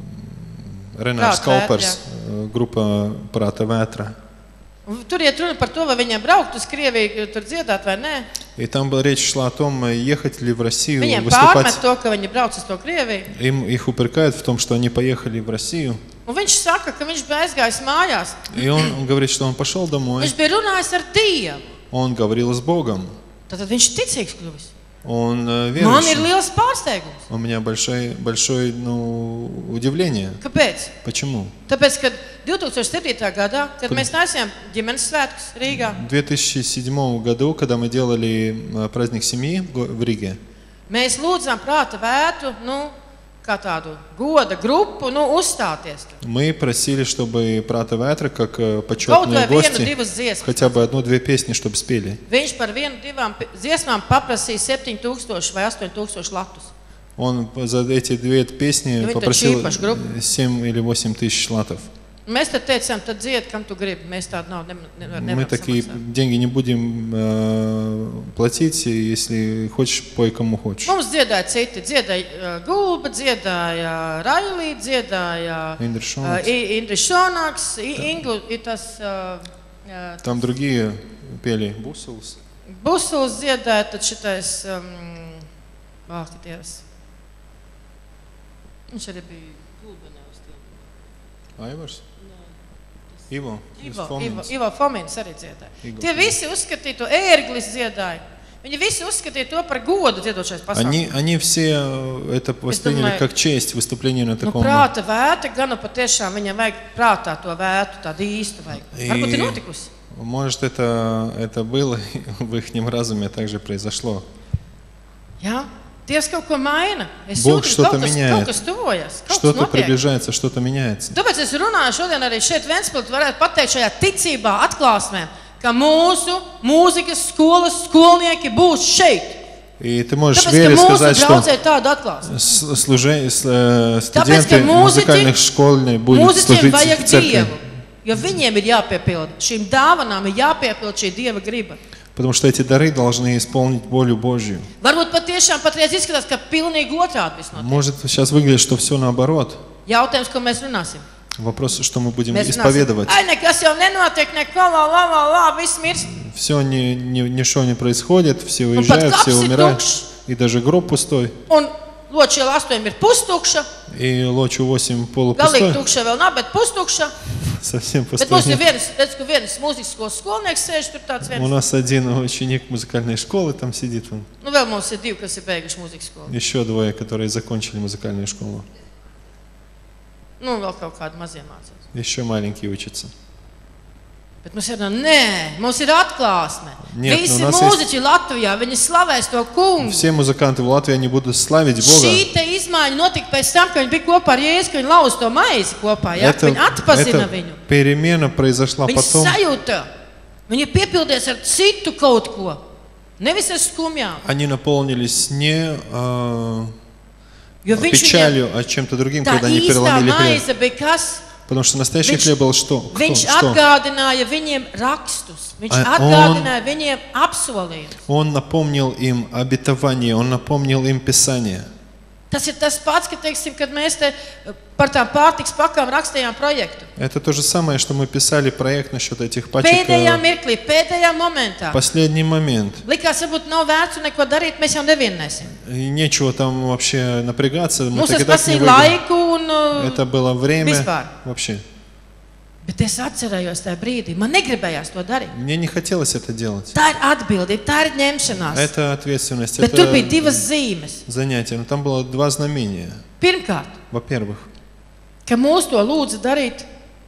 Ренарс Prāta Кауперс, группа Prāta Vētra. Un tur iet runa par to, vai viņiem braukt uz Krieviju, tur dziedāt vai nē. И там была речь шла о том, ехать ли в Россию Viņiem выступать. pārmet to, ka viņi brauc uz to Krieviju. Им, их упрекают в том, что они поехали в Россию. Un viņš saka, ka viņš bija aizgājis mājās. И он, он говорит, что он пошел домой, Viņš bija runājis ar Dievu. он говорил с Богом. Tad viņš ticīgs kļuvis. Он Man ir верующий. liels pārsteigums. У меня большое, большое ну, удивление. Kāpēc? Почему? Tāpēc, kad две тысячи septītajā gadā, kad mēs taisījām ģimenes svētkus Rīgā, В две тысячи седьмом году, когда мы делали э, праздник семьи в го- в Риге, mēs lūdzām prāta vētru, nu, kā tādu goda grupu, nu, uzstāties. мы просили, чтобы Прата Ветра, как э, Kaut почетные vai vienu, гости, divas dziesmas. хотя бы одну-две песни, чтобы спели. Viņš par vienu, divām pi- dziesmām paprasīja septiņi tūkstoši vai astoņi tūkstoši latus. Он за эти две песни Ну, это попросил чипаш, группа. семь или восемь тысяч латов. Mēs tad teicām, tad dzied, kam tu gribi. Mēs tādu naudu nevaram Мы nevar такие samaksāt. деньги не будем э, платить, если хочешь, пой кому хочешь. Mums dziedāja citi. Dziedāja uh, Gulba, dziedāja Railī, dziedāja Indra uh, Šonaks. I- Indri Šonaks, I- Ingu, ir tas uh, uh, Там другие пели Бусулс. Busuls dziedāja, tad šitais, um, ah, Dievs. Viņš arī bija Gulbenē uz tiem. Айварс? Иво. из Ivo, Ivo, Фоминс. Ivo Fomins arī dziedāja. Igo Tie visi uzskatīja to ērglis dziedāja. Viņi visi uzskatīja to par godu dziedošais pasākums. Они, они все э, это восприняли думаю, как честь выступление на Nu, таком. prāta vēta, gan patiešām viņam vajag prātā to vētu, tādu īstu vajag. И, Varbūt ir notikusi. может, это, это было в их разуме, также произошло. Jā? Dievs kaut ko maina. Es Бог jūtu, что-то kaut kas, меняет. kaut kas tuvojas. Kaut kas Что-то notiek. приближается, что-то меняется. Tāpēc es runāju šodien arī šeit Ventspilī, varētu pateikt šajā ticībā, atklāsmē, ka mūsu mūzikas skolas skolnieki būs šeit. И ты можешь Tāpēc, вере ka mūsu сказать, что draudzē tādu atklāsmi. с- служи- с- э, Tāpēc, студенты ka mūziķi- музыкальных школ будут Mūziķiem служить vajag в церкви. Dievu, jo viņiem ir jāpiepilda. Šīm dāvanām ir jāpiepilda šī Dieva griba. Потому что эти дары должны исполнить волю Божью. Varbūt patiešām patreiz izskatās, ka pilnīgi otrādi viss notiek. Может, сейчас выглядит, что все наоборот. Jautājums, ko mēs runāsim. Вопрос, что мы будем Mēs runāsim. исповедовать. Ai, nekas jau nenotiek, neko, la, la, la, la, viss mirst. Все, ни, ни, ничего не происходит, все pat уезжают, все kapsi умирают. tukšs. И даже гроб пустой. Un ločiela astoņiem ir pustukša, И Лочу восемь galīgi полупустой. tukša vēl nav, bet pustukša. Совсем Bet mums ir пустой. viens, redz, ka viens mūzikas skolas skolnieks sēž tur tāds У viens. нас один ученик музыкальной школы там сидит. Он. Nu, vēl mums ir divi, kas ir beiguši mūzikas skolu. Еще двое, которые закончили музыкальную школу. Nu, vēl kaut kādi mazie mācās. Еще маленькие учатся. Bet mums ir, nē, mums ir atklāsme. Нет, Visi nu, нас mūziķi Latvijā, viņi slavēs to kungu. Все музыканты в Латвии, они будут славить Бога. Šī te izmaiņa notika pēc tam, ka viņi bija kopā ar Jēzu, ka viņi lauz to maizi kopā. Ja? Это, Viņi atpazina эта viņu. перемена произошла Viņi потом. sajūta. Viņi piepildies ar citu kaut ko. Nevis ar skumjām. Они наполнились не а, Jo viņš viņiem, печалью, а чем-то другим, tā когда они īstā переломили хлеб. maize bija kas? Потому что настоящий Viņš- хлеб был что? Кто? Viņš Что? atgādināja viņiem rakstus. Viņš А atgādināja viņiem apsolījumus. Он напомнил им обетование, он напомнил им Писание. Tas ir tas pats, ka, teiksim, kad mēs te par tām pārtiks pakām rakstījām projektu. Это то же самое, что мы писали проект насчет этих пачек. Pēdējā э, mirklī, pēdējā momentā. Последний момент. Likās, varbūt nav vērts un neko darīt, mēs jau nevienēsim. И nечего там вообще напрягаться. Мы Mums tas тогда так не prasīja выйдем. laiku un... uh, Это было время Vispār. вообще. Bet es atcerējos tajā brīdī, man negribējās to darīt. Мне не хотелось это делать. Tā ir atbildība, tā ir ņemšanās. Это ответственность, Bet tur bija это divas zīmes. занятие. Но там было два знамения. Pirmkārt, Во-первых, ka mūs to lūdza darīt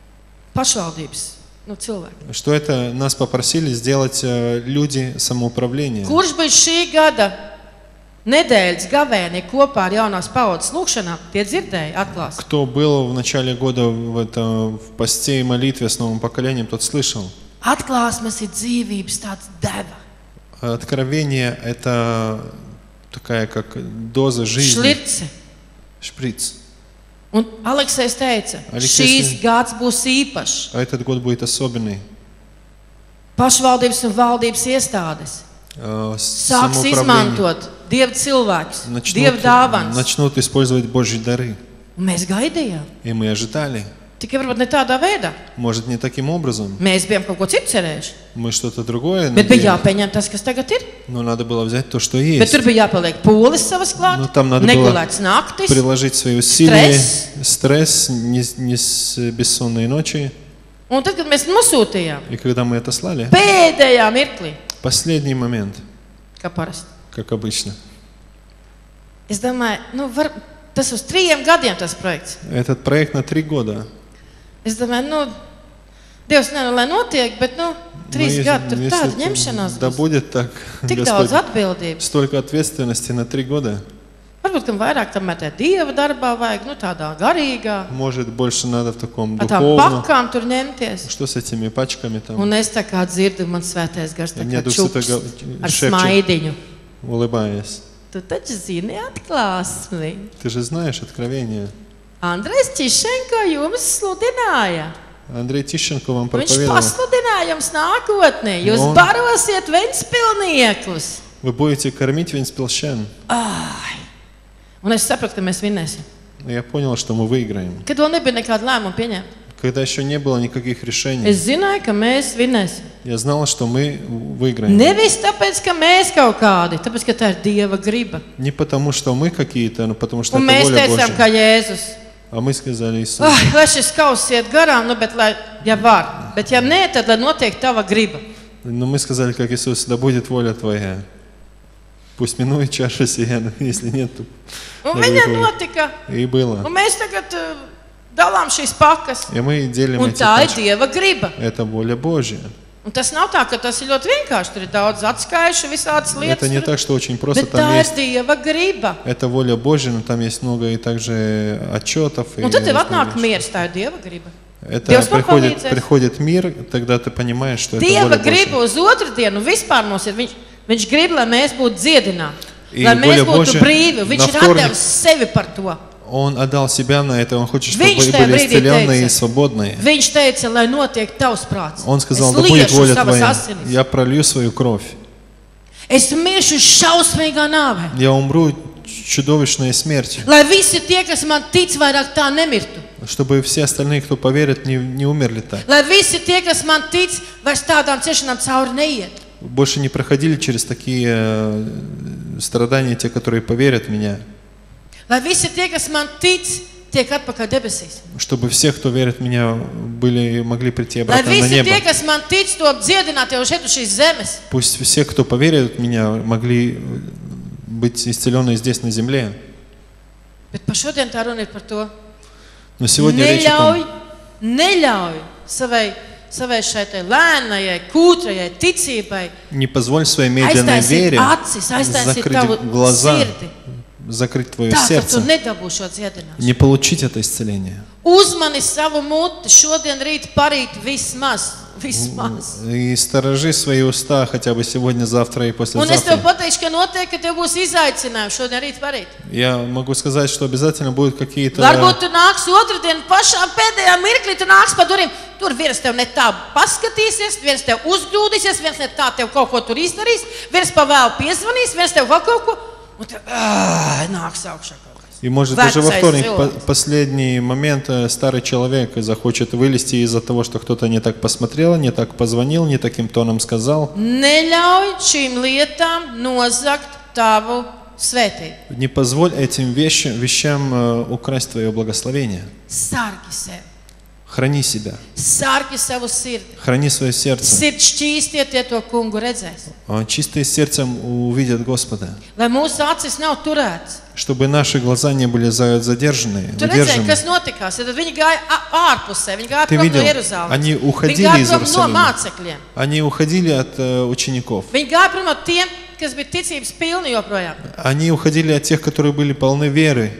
pašvaldības nu, cilvēki. что это нас попросили сделать э, люди самоуправления. Kurš bija šī gada nedēļas gavēnī kopā ar jaunās paudzes lūkšanām, tie dzirdēja atklāsmi. Кто был в начале года в, это, в посте и молитве с новым поколением, тот слышал. Atklāsmes ir dzīvības tāds deva. Откровение – это такая как доза жизни. Šlirce. Špriц. Un Aleksējs teica, Aleksejs šīs gads būs īpašs. А этот год будет особенный. Pašvaldības un valdības iestādes Э, sāks самоуправление. izmantot Dieva cilvēkus, Dieva Начнут, dāvanas. начнут использовать Божьи дары. Un mēs gaidījām. И мы ожидали. Tikai varbūt ne tādā veidā. Может, не таким образом. Mēs bijām kaut ko citu cerējuši. Мы что-то другое Bet bija надеялись. jāpieņem tas, kas tagad ir. Но надо было взять то, что Bet есть. tur bija jāpaliek pūles savas klāt, Nu, tam надо было negulēts naktis. Приложить свои усилия. Стресс. Стресс, не, не с- бессонные ночи. Un tad, kad mēs nosūtījām, И когда мы это слали, pēdējā mirklī, последний момент, kā parasti, как обычно. Es domāju, nu, var, tas uz trījiem gadiem tas projekts. Этот проект на три года. Es domāju, nu, Dievs, ne, nu, lai notiek, bet, nu, trīs Ну, gadi tur если- tāda если ņemšanās Да būs. будет так, Tik Господь. daudz atbildības. Столько ответственности на три года. Varbūt, kam vairāk tam tā Dieva darbā vajag, nu, tādā garīgā. Может, больше надо в таком Ar tām духовном. pakām tur ņemties. Что с этими пачками там? Un es tā kā dzirdu, man svētais gars tā Мне kā Дух Святой čuks га- ar шепчет, smaidiņu. улыбаясь. Tu taču zini atklāsmi. Ты же знаешь откровение. Andrejs Čišenko jums sludināja. Андрей Тищенко вам Viņš проповедовал. pasludināja jums nākotnē. Jūs Un- barosiet Ventspilniekus. Вы будете кормить венспилсчан. Ai. Un es sapratu, ka mēs vinnēsim. Я понял, что мы выиграем. Kad vēl nebija nekāda lēmuma pieņemta. Когда еще не было никаких решений, Es zināju, ka mēs vinnēsim. я знал, что мы выиграем. Nevis tāpēc, ka mēs kaut kādi, tāpēc, ka tā ir Dieva griba. Не потому, что мы какие-то, но потому, что Un это mēs воля teicām, Божья. ka Jēzus. А мы сказали Иисус, Ai, lai šis kauss iet garām, nu, bet lai, ja var. Bet ja nē, tad lai notiek tava griba. но мы сказали, как Иисус, да будет воля Твоя. Пусть минует чаша сия, но если нет, то... Un да viņa будет воля. notika. И было. Un mēs tagad uh, dalām šīs pakas. И мы делим Un эти tā ir пачки. Dieva griba. Это воля Божья. Un tas nav tā, ka tas ir ļoti vienkārši. Tur ir daudz atskaišu, visādas lietas. Это не tur- так, что очень просто. Bet Там tā ir есть... Dieva griba. Это воля Божья, но там есть много и также отчетов. И Un tad tev разных atnāk вещей. miers, tā ir Dieva griba. Это Dievs man приходит, palīdzēs. приходит мир, тогда ты понимаешь, что это Dieva воля griba Божья. uz otru dienu vispār mums ir. Viņš, viņš grib, lai mēs būtu dziedināti. И Lai mēs воля būtu Божья brīvi. Viņš на ir вторник- atdevis sevi par to. Он отдал себя на это, он хочет, чтобы Viņš вы tajā были brīdī исцеленные и teica, свободные. viņš teica, lai notiek tavs prāts. Он сказал, Es да будет liešu воля savas Твоя, asinis. я пролью свою кровь. Es miršu šausmīgā nāvē. Я умру чудовищной смертью, Lai visi tie, kas man tic, vairāk tā nemirtu. чтобы все остальные, кто поверит, не, не умерли так. Lai visi tie, kas man tic, vairs tādām ciešanām cauri neiet. Больше не проходили через такие э, страдания те, которые поверят в меня. Lai visi tie, kas man tic, tiek atpakaļ debesīs. Чтобы все, кто верит в меня, были, могли прийти Lai обратно на visi небо. tie, kas man tic, to dziedināt jau šeit uz šīs zemes. Пусть все, кто поверит в меня, могли быть исцеленные здесь, на земле. Bet par šodien tā runa ir par to. Но сегодня речь о Neļauj, том, neļauj savai, savai šai tai lēnajai, kūtrajai ticībai не позволь своей медленной aiztaisīt вере acis, aiztaisīt tavu закрыть глаза, sirdi. закрыть твое Tā, ka tu сердце, nedabū šo dziedināšanu. не получить это исцеление. Uzmani savu muti šodien, rīt, parīt vismaz. Vismaz. И сторожи свои уста хотя бы сегодня, завтра и Un es tev послезавтра. pateikšu, ka noteikti tev būs izaicinājumi šodien, rīt, parīt. Я могу сказать, что обязательно будут какие-то... Varbūt tu nāks otrdien, pašā pēdējā mirklī, tu nāks pa durvīm. Tur viens tev ne tā paskatīsies, viens tev uzgrūdīsies, viens ne tā tev kaut ko tur izdarīs, viens pa vēl piezvanīs, viens tev vēl kaut ko, un tev ā, nāks augšā kaut kas. И может даже во Вацай вторник, сила. по- последний момент, э, старый человек захочет вылезти из-за того, что кто-то не так посмотрел, не так позвонил, не таким тоном сказал. Neļauj šīm lietām nozagt tavu svētību. Не позволь этим вещам, вещам э, украсть твое благословение. Sargi sevi. Храни себя, Sargi savu sirdi. храни свое сердце. Sirds šķīstiet, tie to kungu redzēs. А Чистые сердцем увидят Господа. Lai mūsu acis nav turētas. Чтобы наши глаза не были за- задержаны, Tu redzēji, удержаны. kas notikās. Ja tad viņi gāja ā- ārpusē, viņi gāja Ты prom no видел, Jeruzalemes. они Viņi уходили gāja из prom no Иерусалима. mācekļiem. Они уходили от э, учеников. Viņi gāja prom no tiem, kas bija ticības pilni joprojām. Они уходили от тех, которые были полны веры.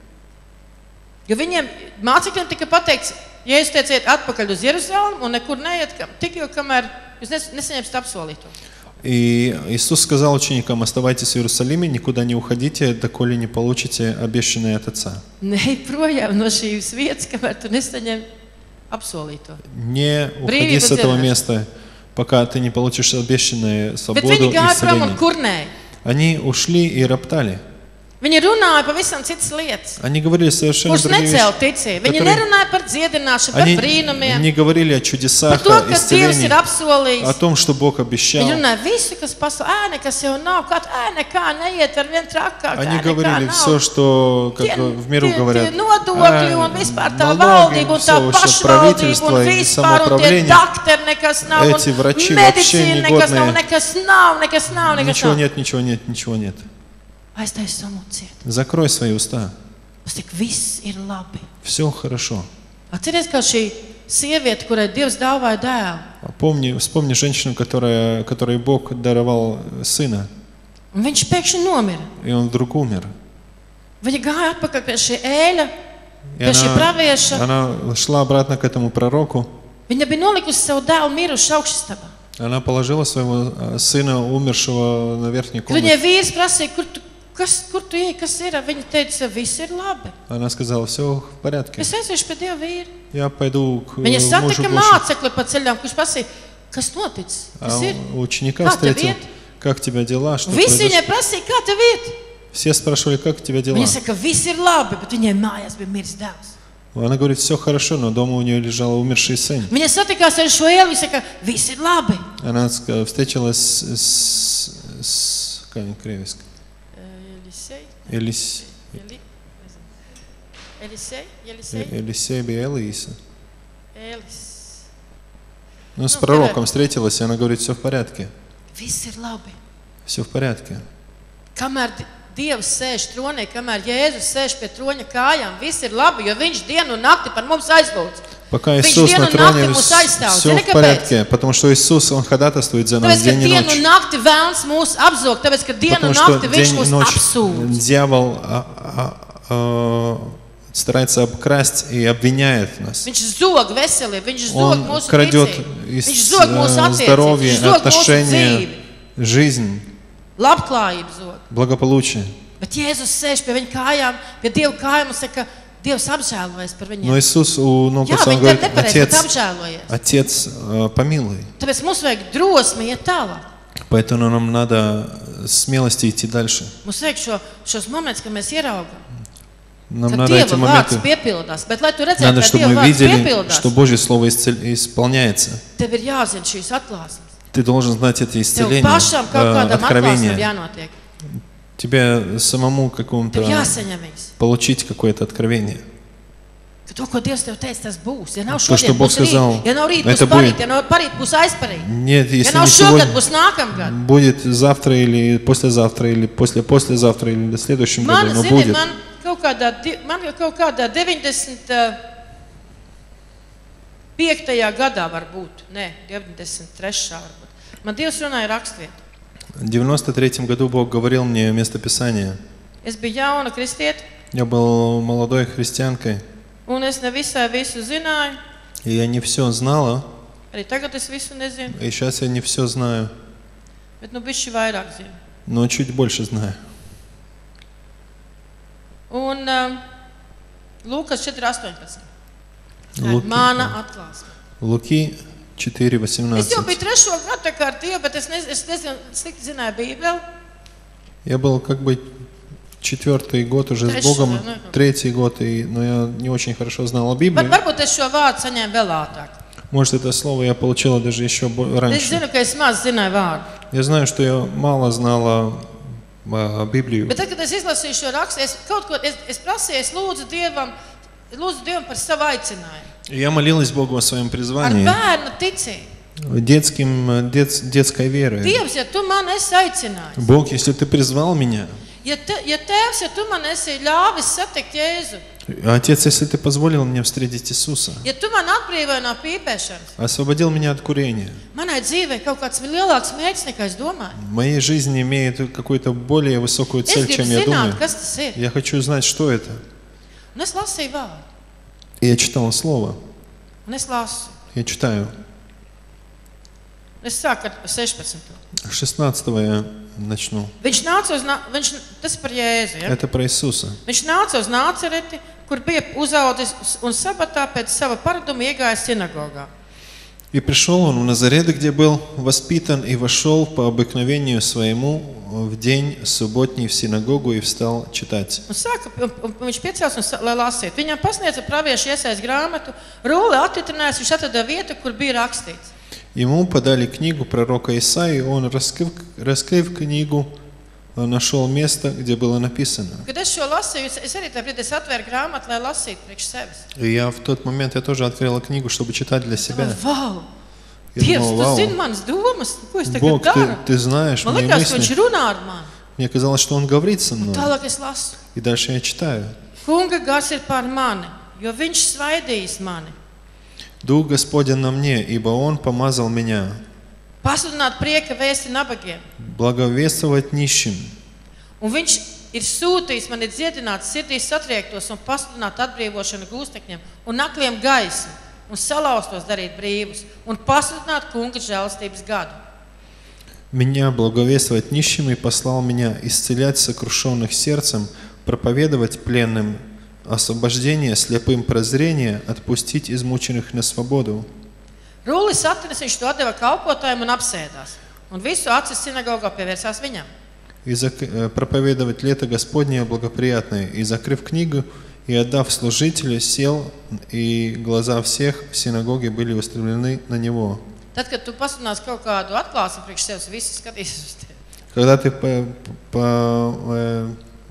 Jo viņiem mācekļiem tika pateikts, ja jūs teiciet atpakaļ uz Jeruzalemi un nekur neiet, kam- tik jau kamēr jūs nes- nesaņemsiet apsolīto. И Иисус сказал ученикам: оставайтесь в Иерусалиме, никуда не уходите, доколе не получите обещанное от Отца. Neej projām no šīs vietas, kamēr tu nesaņem apsolīto. Не уходи Брīvība с этого dziedināšana. места, пока ты не получишь обещанное Bet свободу viņi и gāja prom un исцеление. kurnēja. Они ушли и роптали. Viņi runāja pavisam citas lietas. Они говорили совершенно Kurš другие necēla вещи. ticību. Viņi которые- nerunāja par dziedināšanu, par Они brīnumiem, не говорили о par чудесах, to, о ka Dievs исцелении, ir apsolījis. о том, что Бог обещал. Viņi runāja visu, kas pasaulē, ē, nekas jau nav, kā ē, nekā neiet ar vien trakāk, Они ē, nekā говорили nav. все, что как Tie, бы в миру tie, говорят. tie nodokļi «А, un vispār tā налоги, valdība un tā всё, всё, pašvaldība правительство un и vispār un tie самоуправление. daktari nekas nav Эти un врачи вообще medicīna nekas nav, негодные. nekas nav, nekas nav, nekas Ничего nav. нет, ничего нет, ничего нет. Aiztais samulciet. Закрой свои уста. Mums tik viss ir labi. Все хорошо. Atceries, kā šī sieviete, kurai Dievs dāvāja dēlu. Помни, вспомни женщину, которая, которой Бог даровал сына, Un viņš pēkšņi nomira. и он вдруг умер. Viņa gāja atpakaļ pie šī ēļa, И pie šī она, pravieša. она шла обратно к этому пророку. Viņa bija nolikusi savu dēlu mirušu augšstabā. Она положила своего а, сына, умершего, на верхней Kad viņai комнате. vīrs prasīja, kur tu, kas, kur tu ej, kas ir, viņa teica, viss ir labi. Она сказала, все в порядке. Es aiziešu pie Dieva vīra. Я пойду к Viņa мужу satika Божьему. mācekli pa ceļām, kurš prasīja, kas noticis, А kas ir. ученика Kā tev встретил. iet? Как тебя дела? Что Visi произошло? viņai prasīja, kā tev iet. Все спрашивали, как у тебя дела? Viņa saka, viss ir labi, bet viņai mājās bija miris dēls. Она говорит, все хорошо, но дома у нее лежал умерший сын. Viņa satikās ar šo ielu, viņa saka, viss ir labi. Она ска- встретилась с, с, с как они, кревиск? Elisei, Элис, Eli, Elisei, Elisei, Елисей и Элиса. Elis. Ну, с Ну, пророком встретилась, и она говорит, все в порядке. Viss ir labi. Все в порядке. Kamēr Di- Dievs sēž tronī, kamēr Jēzus sēž pie troņa kājām, viss ir labi, jo viņš dienu un nakti par mums aizlūdz. Пока Viņš Иисус dienu на un троне, nakti mūs aizstāv. все Zini, в kāpēc? порядке, потому что Иисус, Он ходатайствует за нас Tāpēc, ka день и dienu un ночь. nakti vēlns mūs apzog, tāpēc, ka dienu Потому un что nakti viņš день и mūs ночь apsūdz. дьявол а, а, а, старается обкрасть и обвиняет нас. Viņš zog veselību, viņš zog Он mūsu крадет ticību, из viņš zog mūsu э, attiecības, здоровья, viņš zog mūsu отношения, dzīvi, жизнь, labklājību zog. благополучие. Bet Jēzus sēž pie viņa kājām, pie Dieva kājām un saka, Dievs apžēlojas par Но viņiem. Иисус у ног Jā, отца, Он viņi говорит, dara nepareizi, bet Отец, apžēlojies. Отец, э, помилуй. Tāpēc mums vajag drosmi iet tālāk. Поэтому нам надо смелости идти дальше. Mums vajag šo, šos momentus, kad mēs ieraugam, Нам ka надо Dieva эти vārds моменты, piepildās. Bet, lai tu redzētu, надо, ka чтобы Dieva мы vārds видели, piepildās, что Божье Слово исцел- исполняется. tev ir jāzina šīs atklāsmes. Ты должен знать это Tev исцеление, pašam kaut э, kādam atklāsmēm откровение. jānotiek. Тебе самому какому-то Tev jāsaņem viņas. получить какое-то откровение. Ka to, ko Dievs tev teica, tas būs. Ja nav To, что šodien, Бог būs rīt. сказал, Ja nav rīt, būs это parīt. будет. Ja nav parīt, būs aizparīt. Нет, Ja если nav не šogad, сегодня, būs nākamgad. будет завтра или послезавтра, или после-послезавтра, или в следующем Man, году, но zini, будет. man kaut kādā, di- man kaut kādā deviņdesmit piektajā gadā var būt, ne, deviņdesmit trešā varbūt. Man Dievs runāja rakstvietu. В девяносто третьем году Бог говорил мне место Писания. Es biju jauna kristieta, Я был молодой христианкой, un es ne visai visu zināju. и я не все знала, Arī tagad es visu nezinu, и сейчас я не все знаю, bet nu bišķi vairāk zinu. но чуть больше знаю. Un um, Lūkas četri astoņpadsmit. Tā ir Luki- mana atklāsme. Луки четыре Es jau восемнадцать. biju trešo gadu tā kā ar Dievu, bet es, nez, es nezinu, slikti zināju Bībeli. Я был как бы четвертый год уже с Третий, Богом, да, третий год, и, но я не очень хорошо знала Bet Библию. varbūt es šo vārdu saņēmu vēl ātrāk. Может, это слово я получила даже еще бо- Es раньше. zinu, ka es maz zināju vārdu. Я знаю, что я мало знала а, Библию. Bet tad, kad es izlasīju šo rakstu, es kaut ko, es, es prasīju, es lūdzu Dievam, lūdzu Dievam par savu aicinājumu. И я молилась Богу о своем Ar призвании, bērnu ticību. детским, дет, детской верой. Dievs, ja tu man esi aicinājis, Бог, если ты призвал меня, ja, te, ja Tēvs, ja tu man esi ļāvis satikt Jēzu, Отец, если ты позволил мне встретить Иисуса, ja tu man atbrīvoji no pīpēšanas, освободил меня от курения, manai dzīvē kaut kāds lielāks mērķis, nekā es domāju. в моей жизни имеет какую-то более высокую Es цель, gribu чем я думаю. zināt, kas tas ir. Я хочу знать, что это. Un es lasīju vārdu, И я читал Слово. un es lasu. Я читаю. Es sāku ar sešpadsmito. шестнадцатого я начну. Viņš nāca uz, Nā- viņš, tas par Jēzu, ja? Это про Иисуса. Viņš nāca uz Nācereti, kur bija uzaudzis un sabatā pēc sava paraduma iegāja sinagogā. И пришел он в Назарет, где был воспитан, и вошел по обыкновению своему в день субботний в синагогу и встал читать. Un saka, un, un viņš piecēlās, un, sa- lai lasītu. Viņam pasniedza praviešu iesaist grāmatu, rulli atritrinājās, viņš atrada vietu, kur bija rakstīts. Ему подали книгу пророка Исаии, он, раскрыв, раскрыв книгу, нашел место, где было написано. Kad es šo lasīju, es, es arī tajā brīdī atvēru grāmatu, lai lasītu priekš sevis. И я в тот момент я тоже открыла книгу, чтобы читать для себя. Vau! Я Dievs, думал, tu вау, zini manas domas, ko es tagad Бог, ты, daru? ты знаешь Man мои liekas, ka viņš мысли. runā ar mani. Мне казалось, что он говорит со мной. Tālāk es lasu. И дальше я читаю. Kunga gars ir pār mani, jo viņš svaidījis mani. Дух Господень на мне, ибо Он помазал меня Pasludināt prieka vēsti nabagiem. благовествовать нищим, Un viņš ir sūtījis mani dziedināt sirdīs satriektos un pasludināt atbrīvošanu gūstekņiem un nakliem gaismu un salauztos darīt brīvus un pasludināt kunga žēlastības gadu. меня благовествовать нищим и послал меня исцелять сокрушенных сердцем, проповедовать пленным освобождение, слепым прозрение, отпустить измученных на свободу. Rullis atradis, viņš to atdeva kalpotājiem un apsēdās. Un visu acis sinagogā pievērsās viņam. И зак- проповедовать лето Господнее благоприятное. И закрыв книгу и отдав служителю, сел, и глаза всех в синагоге были устремлены на него. Tad, kad tu pasludināsi kaut kādu atklāsmi priekš sevis, visi skatīsies uz tevi. Когда ты, по, по, э,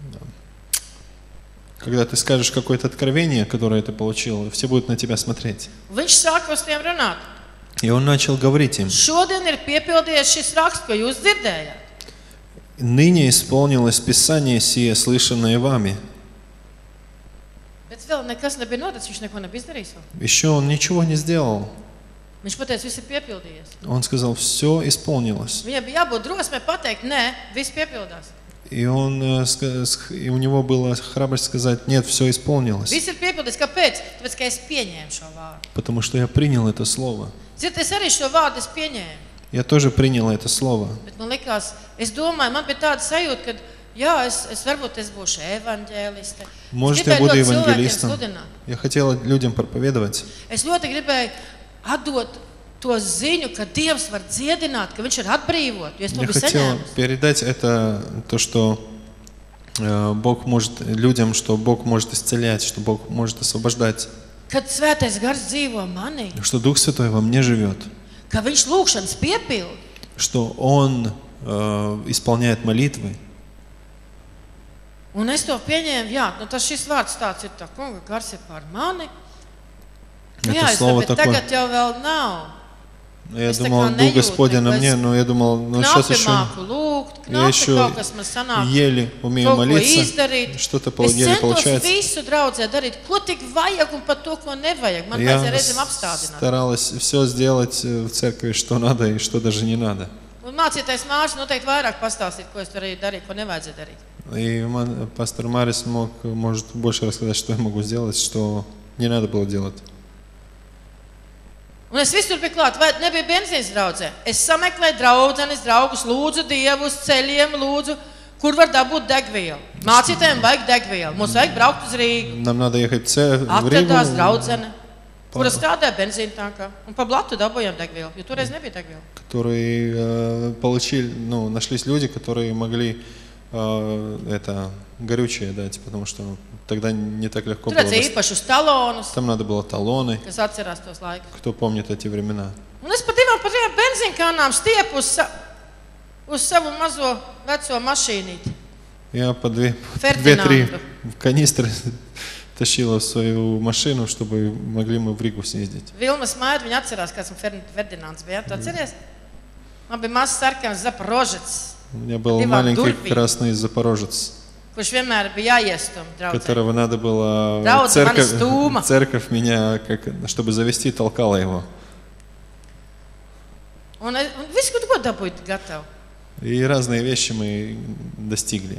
когда ты скажешь какое-то откровение, которое ты получил, все будут на тебя смотреть. Un viņš sāka uz tiem runāt. И он начал говорить им: Šodien ir piepildījies šis raksts, ko jūs dzirdējāt. «Ныне исполнилось Писание сие, слышанное вами». Bet vēl nekas nebija noticis, viņš neko nebija izdarījis vēl. Еще он ничего не сделал. Viņš pateica, viss ir piepildījies. Он сказал: все исполнилось. Viņam bija jābūt drosmei pateikt, nē, viss piepildās. И, он, э, ска- ск- и у него была храбрость сказать: нет, все исполнилось. Viss ir piepildījies. Kāpēc? Tāpēc, ka es pieņēmu šo vārdu. Потому что я принял это слово. Ziniet, es arī šo vārdu es pieņēmu. Я тоже принял это слово. Bet man likās, es domāju, man bija tāda sajūta, ka, jā, es, es varbūt es būšu evaņģēliste. Может, Es я gribēju буду ļoti cilvēkiem евангелистом. sludināt. Я хотел людям проповедовать. Es ļoti gribēju atdot to ziņu, ka Dievs var dziedināt, ka Viņš var atbrīvot, jo es to Я biju хотел saņēmis. передать это, то, что э, Бог может людям, что Бог может исцелять, что Бог может освобождать, Kad svētais gars dzīvo manī, что Дух Святой во мне живет, ka Viņš lūgšanas piepilda. что Он э, исполняет молитвы. Un es to pieņēmu, jā, nu tas šis vārds tāds ir tā, kunga gars ir pār mani. Nu, Это jā, es слово bet такое. tagad jau vēl nav. Я Es tā думал, kā Дух nejūtu, Господень на ka мне, es но я думал, ну сейчас Knapi еще māku lūgt, я knapi еще kaut kas man sanāk, еле умею kaut ko молиться, izdarīt. что-то пол- Es еле centos получается. visu draudzē darīt, ko tik vajag un pat to, ko nevajag. Man Я vajadzēja reizēm apstādināt. старалась все сделать в церкви, что надо и что даже не надо. Un mācītais Mārcis noteikti vairāk pastāstīt, ko es varēju darīt, ko nevajadzēja darīt. И ман- пастор Марис мог, может больше рассказать, что я могу сделать, что не надо было делать. Un es visur biju klāt, vai nebija benzīns draudzē. Es sameklēju draudzenes, draugus, lūdzu Dievu uz ceļiem, lūdzu, kur var dabūt degvielu. Mācītājiem vajag degvielu. Mums vajag braukt uz Rīgu. Нам надо ехать в церковь, в Atradās Ригу, draudzene, kura strādāja benzīna tankā. Un pa blatu dabūjām degvielu, jo toreiz nebija degviela. которые э, получили, ну, нашлись люди, которые могли э, это горючее дать, потому что тогда не так легко Tur было. redzēja дос- īpašus talonus, Там надо было талоны. kas atcerās tos laikus. Кто помнит эти времена? Un es pa divām, pa trijām benzīnkānām stiepu uz, sa uz savu mazo veco mašīnīti. Я по две, Фердинанду. две-три канистры тащила в свою машину, чтобы могли мы в Ригу съездить. Vilma smaida, viņa atcerās, kāds man Fer- Ferdinands bija. Tu atceries? Man bija mazs sarkans Zaporožets, У меня был Иван маленький Дурбин. красный запорожец, kurš vienmēr bija jāiestum draudzē. которого надо было Draudze mani церковь, stūma. церковь меня, как, чтобы завести, толкала его. Un, es- un viss, ko tu ko dabūji gatavu. И разные вещи мы достигли.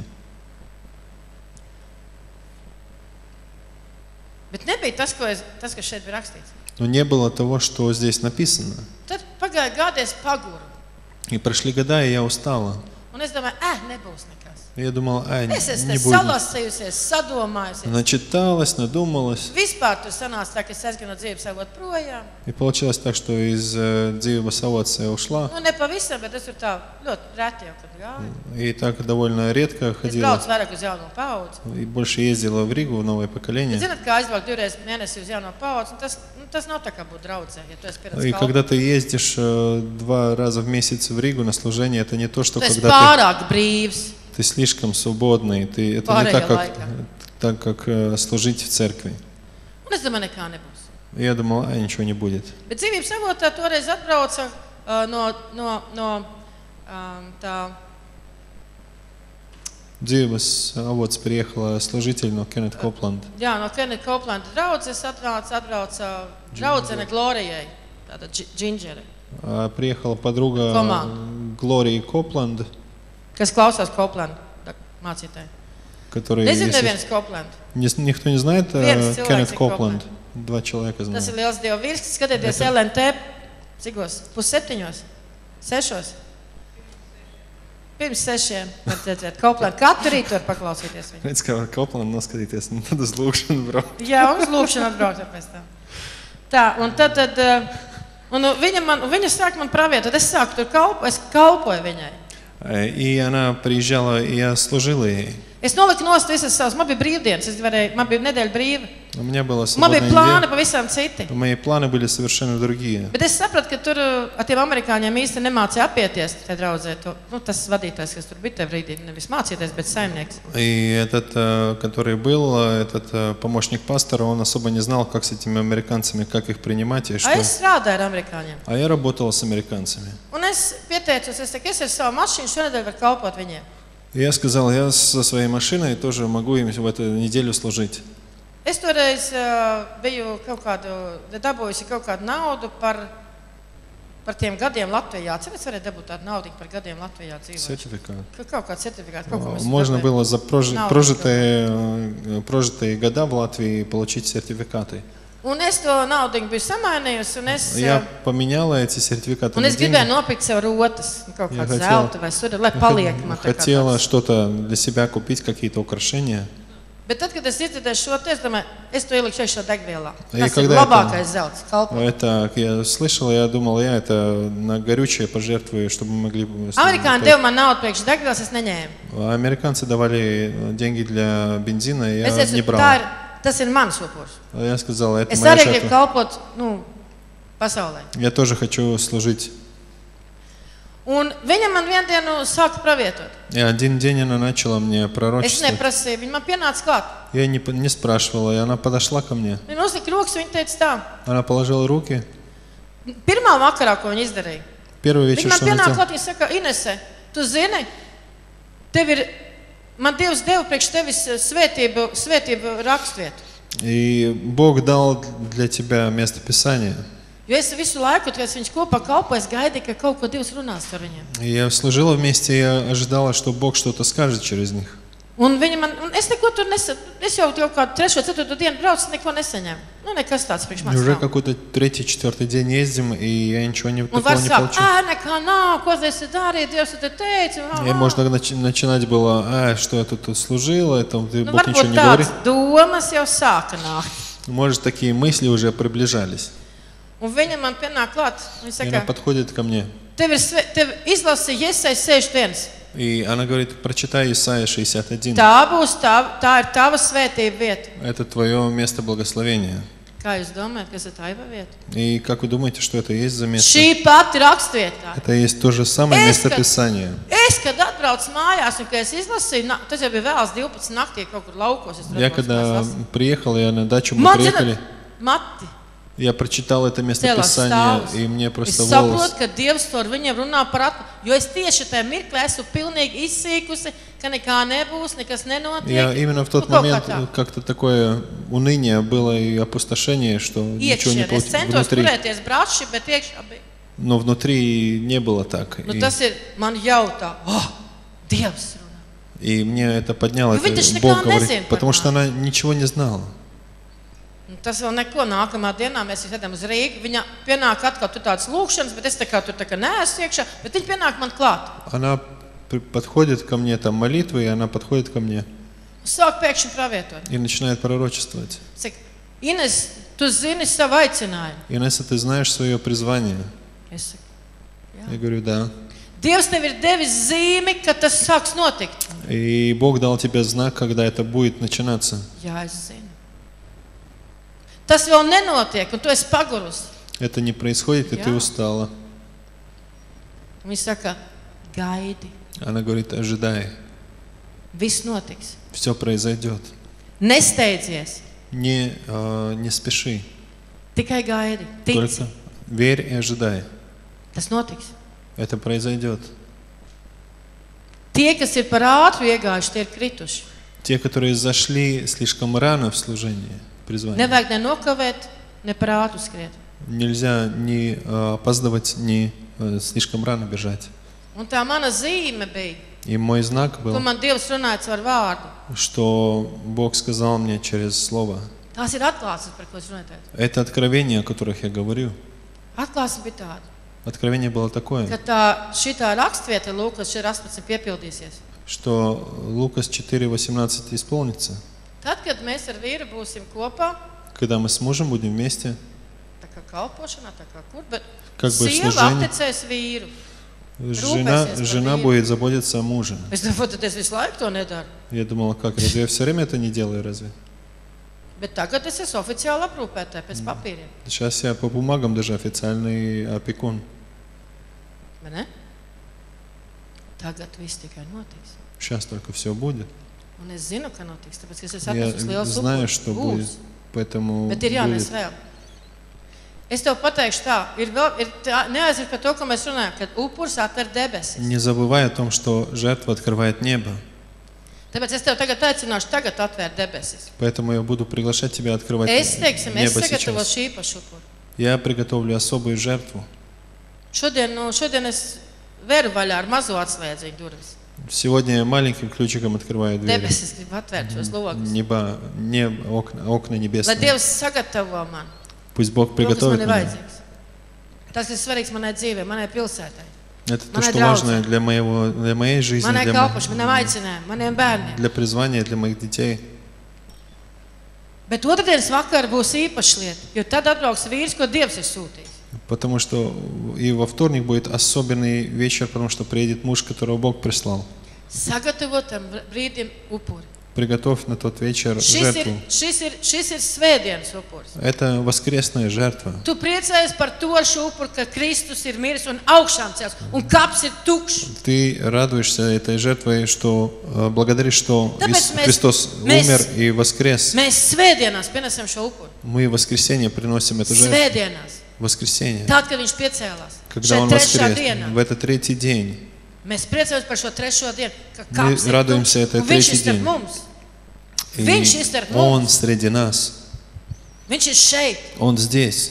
Bet nebija tas, ko es, tas, kas šeit bija rakstīts. Но не было того, что здесь написано. Tad pagāja gadi, es paguru. И прошли года, и я устала. Un es domāju, eh, nebūs nekas. Я думал, а, Es esmu не будет. salasējusies, sadomājusies. Начиталась, надумалась. Vispār tur sanāca tā, ka es aizgāju no dzīves avot projām. И получилось так, что из Dzīvības avots я ушла. Nu, ne pavisam, bet es tur tā ļoti reti jau, kad gāju. И так довольно редко Es ходила. braucu vairāk uz jauno paudzi. И больше ездила в Ригу, в новое поколение. Zināt, kā aizbraukt divreiz mēnesī uz jauno paudzi, un tas, nu, tas nav tā kā būt draudzē, ja tu esi pieredzējis И kalpot. когда ты ездишь э, два раза в месяц в Ригу на служение, это не то, что Tu esi когда pārāk brīvs. ты, ты слишком свободный. Ты, это не Pārējā так, как, laikā. так, как э, служить в церкви. Un es domāju, nekā nebūs. Я думал, а, ничего не будет. Bet dzīvības avotā toreiz atbrauca uh, no, no, no um, tā, Dzīvības avots приехала служитель, но Кеннет Копланд. jā, no Kenita Koplanda draudzes atnāca, atbrauca draudzene Glorijai, tāda Džindžere, А приехала подруга Кома. Глории Копланд, kas klausās Koplanda mācītāji. который, Nezinu если neviens Koplanda. не- никто не знает, э, Viens cilvēks Кеннет ir Копланд. Два человека Tas ir знают. liels Dieva vīrs. Skatieties, L N T, cikos? Pusseptiņos? Sešos? Pirms sešiem. Var redzēt, Koplanda. Katru rītu var paklausīties viņu. Redz, kā Koplanda noskatīties, nu tad uz lūkšanu braukt. Jā, uz lūkšanu atbraukt jau pēc tam. Tā, un tad, tad uh, un viņa, man, viņa sāk man pravietot. Es sāku tur kalpoju, es kalpoju viņai. Э, И она приезжала, и я служила ей. Es noliku nost visas savas, man bija brīvdienas, es varēju, man bija nedēļa brīva. У меня была Man bija свободная plāni неделя. pavisam citi. Мои планы были совершенно другие. Bet es sapratu, ka tur uh, ar tiem amerikāņiem īsti nemācīja apieties tajā draudzē. To, nu, tas vadītājs, kas tur bija tajā brīdī, nevis mācīties, bet saimnieks. И этот, э, который был, э, этот э, помощник пастора, он особо не знал, как с этими американцами, как их принимать и что. A es strādāju ar amerikāņiem. А я работала с американцами. Un es pieteicos, es saku, es ar savu mašīnu šonedēļ varu kalpot viņiem. И я сказал, я со своей машиной тоже могу им в эту неделю служить. Es toreiz uh, biju kaut kādu, dabūjusi kaut kādu naudu par, par tiem gadiem Latvijā. Cik es varēju dabūt tādu naudu par gadiem Latvijā dzīvot? Сертификат. Kaut kāds certifikāts, kaut ko mēs Можно dabūjām. было за прожи- Naudu прожитые, э, прожитые года в Латвии получить сертификаты. Un es to naudu biju samainījusi, un es, Я uh, поменяла эти сертификаты un на es gribēju деньги. nopirkt sev rotas, kaut Я kādu хотела- zelta vai suri, lai paliek man tā kā Хотела tāds. что-то для себя купить, какие-то украшения. Bet tad, kad es dzirdēju šo te, es domāju, es to ieliku iekšā degvielā. Ja Tas ir когда это- labākais zelts, kalpo. Это я слышал, я думал, я это на горючее пожертвую, чтобы мы могли... бы с- Amerikāņi deva man naudu priekš degvielas, es neņēmu. А Американцы давали деньги для бензина, я Es teicu, не tā брал. ir, tas ir mans upurs. А Я сказал, это Es моя arī gribu жертва. kalpot, nu, pasaulē. Я тоже хочу служить. Un viņa man vienu dienu sāka pravietot. И один день она начала мне Es пророчествовать. neprasīju, viņa man pienāca klāt. Я не, по- не spрашивала, и она подошла ко мне. Viņa uzlika rokas, viņa teica tā. Она положила руки. Pirmā vakarā, ko viņa izdarīja. Первый Viņa вечер, man что она pienāca сделала. klāt, viņa saka, Inese, tu zini, tev ir, man Dievs deva priekš tevis svētību, svētību rakstvietu. И Бог дал для тебя место Писания. Jo es visu laiku, kad viņš kopā kalpoja, es gaidīju, ka kaut ko Dievs runās ar viņiem. И я служила вместе, и я ожидала, что Бог что-то скажет через них. Un viņi man, un es neko tur nesaņēmu. Es jau jau kādu trešo, ceturto dienu braucu, neko nesaņēmu. Nu, nekas tāds priekš И manis уже nav. какой-то третий, четвертый день ездим, и я ничего не, Un такого var не sākt, получил. ā, nekā nav, ko tu esi darījis, Dievs te teica. ā, И ā." можно нач- начинать было, а, что я тут, тут служила, это Nu, Бог ничего varbūt не говорит. tāds domas jau sāka nākt. Может, такие мысли уже приближались. Un viņa man pienāk klāt, viņa И она saka, подходит ко мне. tev ir, sve- tev izlasi Jesai sešdienas dienas. И она говорит, прочитай Исайя шестьдесят один. Tā būs tā, tā ir tava svētība vieta. Это твое место благословения. Kā jūs domājat, kas ir taiva vieta? И как вы думаете, что это есть за место? Šī pati rakstvieta. Это есть то же самое Es, место ka- Писания. Es, kad atbraucu mājās, un kad es izlasīju, na- tas jau bija vēls divpadsmit naktī kaut kur laukos. Es tur Я atbraucu когда mājās lasīt. приехал, я на дачу, мы Man, приехали, zināt, Mati, я прочитал это место celās Писания, stāvus. и мне Es просто saprotu, волос. ka Dievs to ar viņiem runā par atpakaļ. Jo es tieši tajā mirklī esmu pilnīgi izsīkusi, ka nekā nebūs, nekas nenotiek. Я именно в тот Nu, kaut kā момент tā. как-то такое уныние было и опустошение, что ничего не Iekšienē. Es получилось centos внутри. turēties braši, bet iekšā bija. Но внутри не было так. Nu, И, tas ir man jautā, oh, Dievs runā. и мне это подняло, Ну, видишь, это никогда Бог не говорит, зин потому что понимать. она ничего не знала. Un tas vēl neko nākamā dienā mēs esam uz Rīgu. Viņa pienāk atkal tur tādas lūkšanas, bet es tā kā tur tā kā neesmu iekšā, bet viņa pienāk man klāt. Она подходит ко мне, там молитва, и она подходит ко мне. Sāk pēkšņi pravietot. И начинает пророчествовать. Saka, Ines, tu zini savu aicinājumu. Инесса, ты знаешь свое призвание? Es saku, jā. Я говорю, да. Dievs tev ir devis zīmi, ka tas sāks notikt. И Бог дал тебе знак, когда это будет начинаться. Jā, es zinu. Tas vēl nenotiek, un tu esi pagurus. Это не происходит, и Jā. ты устала. Viņa saka, gaidi. Она говорит, ожидай. Viss notiks. Все произойдет. Nesteidzies. Не, э, не спеши. Tikai gaidi. Tici. Только верь и ожидай. Tas notiks. Это произойдет. Tie, kas ir par ātru iegājuši, tie ir krituši. Те, которые зашли слишком рано в служение, призвание. Nevajag ne nokavēt, ne par ātru skriet. Нельзя ни э, опаздывать, ни э, слишком рано бежать. Un tā mana zīme bija, И мой знак ko был, man Dievs runāja ar vārdu. что Бог сказал мне через слово. Tās ir atklāsmes, par ko es runāju tagad. Это откровение, о которых я говорю. Atklāsme bija tāda, Откровение было такое, ka tā šitā rakstvieta Lūkas četri astoņpadsmit piepildīsies. что Лукас четыре восемнадцать исполнится. Tad, kad mēs ar vīru būsim kopā, Когда мы с mужем будем вместе, tā kā kalpošanā, tā kā kur, bet Как бы sieva служение. aptecēs vīru. жена, Рупайся, жена спасибо. будет заботиться о муже. Es domāju, tad es visu laiku to nedaru. Я думала, как, разве я все время это не делаю, разве? Bet tagad es esmu oficiāli aprūpētāja pēc papīriem. Сейчас я по бумагам даже официальный опекун. Vai ne? Tagad viss tikai notiks. Сейчас только все будет. Un es zinu, ka notiks, tāpēc, ka es esmu Я atnesis liels знаю, что будет, Būs. поэтому Bet ir jānes будет. vēl. Es tev pateikšu tā, ir vēl, ir tā, neaizmirst par to, ko mēs runājam, kad upurs atver debesis. Не забывай о том, что жертва открывает небо. Tāpēc es tev tagad aicināšu tagad atvērt debesis. Поэтому я буду приглашать тебя открывать Es, teiksim, es небо sagatavošu сейчас. īpašu upuru. Я приготовлю особую жертву. Šodien, nu, šodien es veru vaļā ar mazo atslēdziņu durvis. Сегодня я маленьким ключиком открываю двери. Debesis grib atvērt šos logus. Небо, небо, окна, окна Lai небесные. Dievs sagatavo man. Пусть Бог To, kas приготовит man ir меня. vajadzīgs. Tas ir svarīgs manai dzīvē, manai pilsētai, Это то, Манай что драузе. важно для, моего, для моей жизни, manai для, мо- kalpošanai, manam aicinājumam, maniem bērniem. для призвания, для моих детей. Bet otrdienas vakarā būs īpaša lieta, jo tad atbrauks vīrs, ko Dievs ir sūtījis. Потому что и во вторник будет особенный вечер, потому что приедет муж, которого Бог прислал. Sagatavo tam brīdim upuri. Приготовь на тот вечер Šis ir, жертву. šis ir, šis ir svētdienas upuris. Это воскресная жертва. Tu priecājies par to šo upuri, ka Kristus ir miris un augšām cels, un kaps ir tukšs. Ты радуешься этой жертвой, что э, благодаришь, что Tāpēc Ис- mēs- Христос mēs- умер и воскрес. Mēs svētdienās pienesam šo upuri. Мы в воскресенье приносим эту жертву. Svētdienās. В воскресенье. Tad, kad viņš piecēlās. Когда Šeit Он trešā воскрес. dienā. В этот третий день. Mēs priecājamies par šo trešo dienu, ka Мы kaps ir радуемся tukšs, этой un viņš ir третий starp день. mums. И Viņš ir starp Он mums. среди нас. Viņš ir šeit. Он здесь.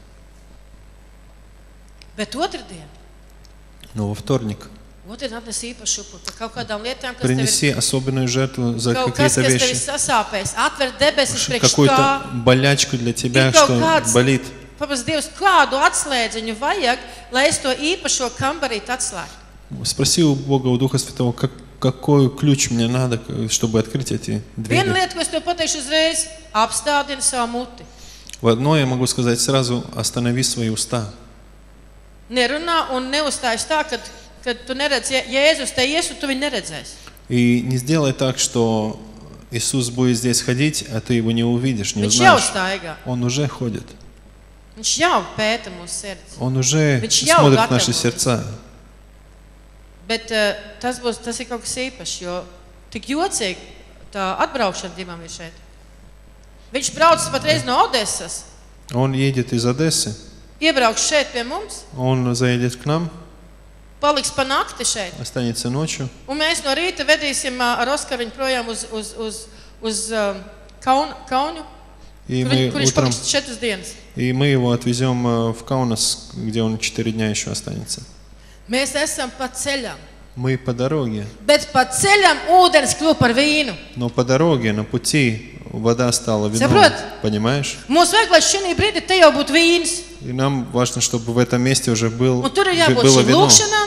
Bet otrdien, Но во вторник otrdien atnes īpašu upuri par kaut kādām lietām, kas tev ir принеси особенную жертву за kaut kas, какие-то kas tev ir вещи. sasāpējis. Atver debesis priekš Какую-то kā. болячку для тебя, Ir kaut что kāds- болит. Papas Dievs, kādu atslēdziņu vajag, lai es to īpašo kambarīti atslēgtu? Спроси у Бога, у Духа Святого, как, какой ключ мне надо, чтобы открыть эти Viena двери. lieta, ko es tev pateikšu uzreiz, apstādini savu muti. В одно я могу сказать сразу, останови свои уста. Nerunā un neuzstājas tā, ka, kad tu neredz, ja Jēzus te ies, un tu viņu neredzēsi. И не сделай так, что Иисус будет здесь ходить, а ты его не увидишь, не Viņš jau узнаешь. staigā. Он уже ходит. Viņš jau pēta mūsu sirds. Он уже Viņš jau смотрит наши gatavojas. сердца. Bet uh, tas, būs, tas ir kaut kas īpašs, jo tik jocīgi tā atbraukšana divām ir šeit. Viņš brauc patreiz no Odesas, Он едет из Одессы, iebrauks šeit pie mums, он заедет к нам, paliks pa nakti šeit. останется ночью. Un mēs no rīta vedīsim ā, ar Oskaru viņu projām uz, uz, uz, uz um, Kaun, Kaunu, И kur, мы, viņ, kur viņš утром, paliks četras dienas. и мы его отвезем э, в Каунас, где он четыре дня еще останется. Mēs esam pa ceļam, Мы по дороге, bet pa ceļam ūdens kļūst par vīnu. но по дороге, на пути вода стала вином. Saprot? Понимаешь? Mums vajag, lai šī brīdī te jau būtu vīns. И нам важно, чтобы в этом месте уже был, Un tur ir бы- jābūt было šīm вино. lūkšanām,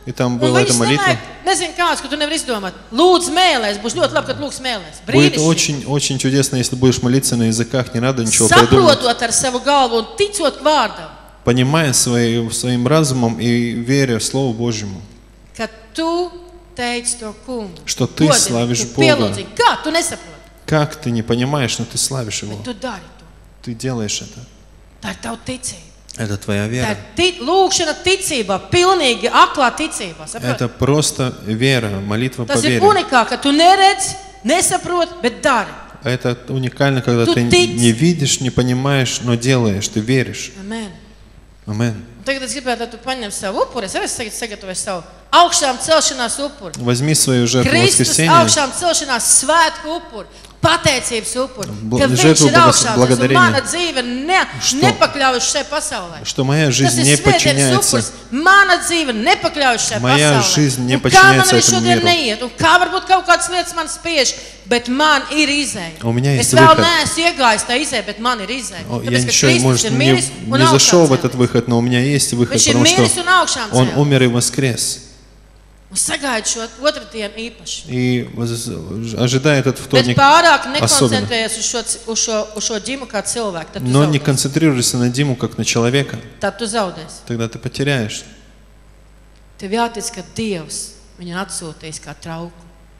И там Un была эта viņš молитва. nevajag, nezinu kāds, ka tu nevari izdomāt. Lūdzu mēlēs, būs ļoti labi, kad lūdzu mēlēs. Будет Brīnišķīgi. очень, очень чудесно, если будешь молиться на языках, не надо ничего придумать. Saprotot ar savu galvu un ticot vārdam, Понимая свои, своим разумом и веря в Слову Божьему, ka tu teici to kungu. что ты Godini, славишь tu Бога. pielūdzi. Kā? Tu nesaproti. Как ты не понимаешь, но ты славишь Его. Bet tu dari to. Ты делаешь это. Tā ir tava ticība. Это твоя Tā вера. ir ti, lūkšana ticībā, pilnīgi aklā ticībā. Saproti? Это просто вера, молитва по Tas ir вере. unikāli, ka tu neredz, nesaproti, bet dari. Это уникально, когда Tu ты tic. не видишь, не понимаешь, но делаешь, ты веришь. Amen. Amen. Un tagad es gribētu, lai tu paņem savu upuri. Es arī tagad sagatavoju savu augšām celšanās upuri. Возьми свою жертву Kristus воскресения, augšām celšanās svētku upuri. Pateicības upuri. Bl- Ka viņš žētvu ir augšām. Un благодарения. mana dzīve ne, Что? nepakļaujas šai pasaulē. что моя Tas жизнь ir не svētdienas подчиняется. upuris. Mana dzīve nepakļaujas šai Моя pasaulē. жизнь не Un kā man подчиняется arī этому šodien миру. neiet. Un kā varbūt kaut kādas lietas man spiež. Bet man ir izēja. У меня Es есть vēl выход. neesmu iegājis tā izēja, bet man ir izēja. О, Я Tāpēc, ka еще, Kristus может, ir не, miris un не зашел в augšām этот cēlies. выход, но у меня есть выход, Viņš ir потому miris что un augšām Он cēlies. умер и воскрес. Un sagaida šo otru dienu īpaši. И воз- ожидая этот Bet вторник pārāk особенно. nekoncentrējies uz šo, uz šo, uz šo ģimu kā cilvēku. Tad tu, Но не zaudēsi. концентрируйся на Диму, как на человека. Tad tu zaudēsi. Тогда ты потеряешь. Tev jātic, ka Dievs viņu atsūtīs kā trauku.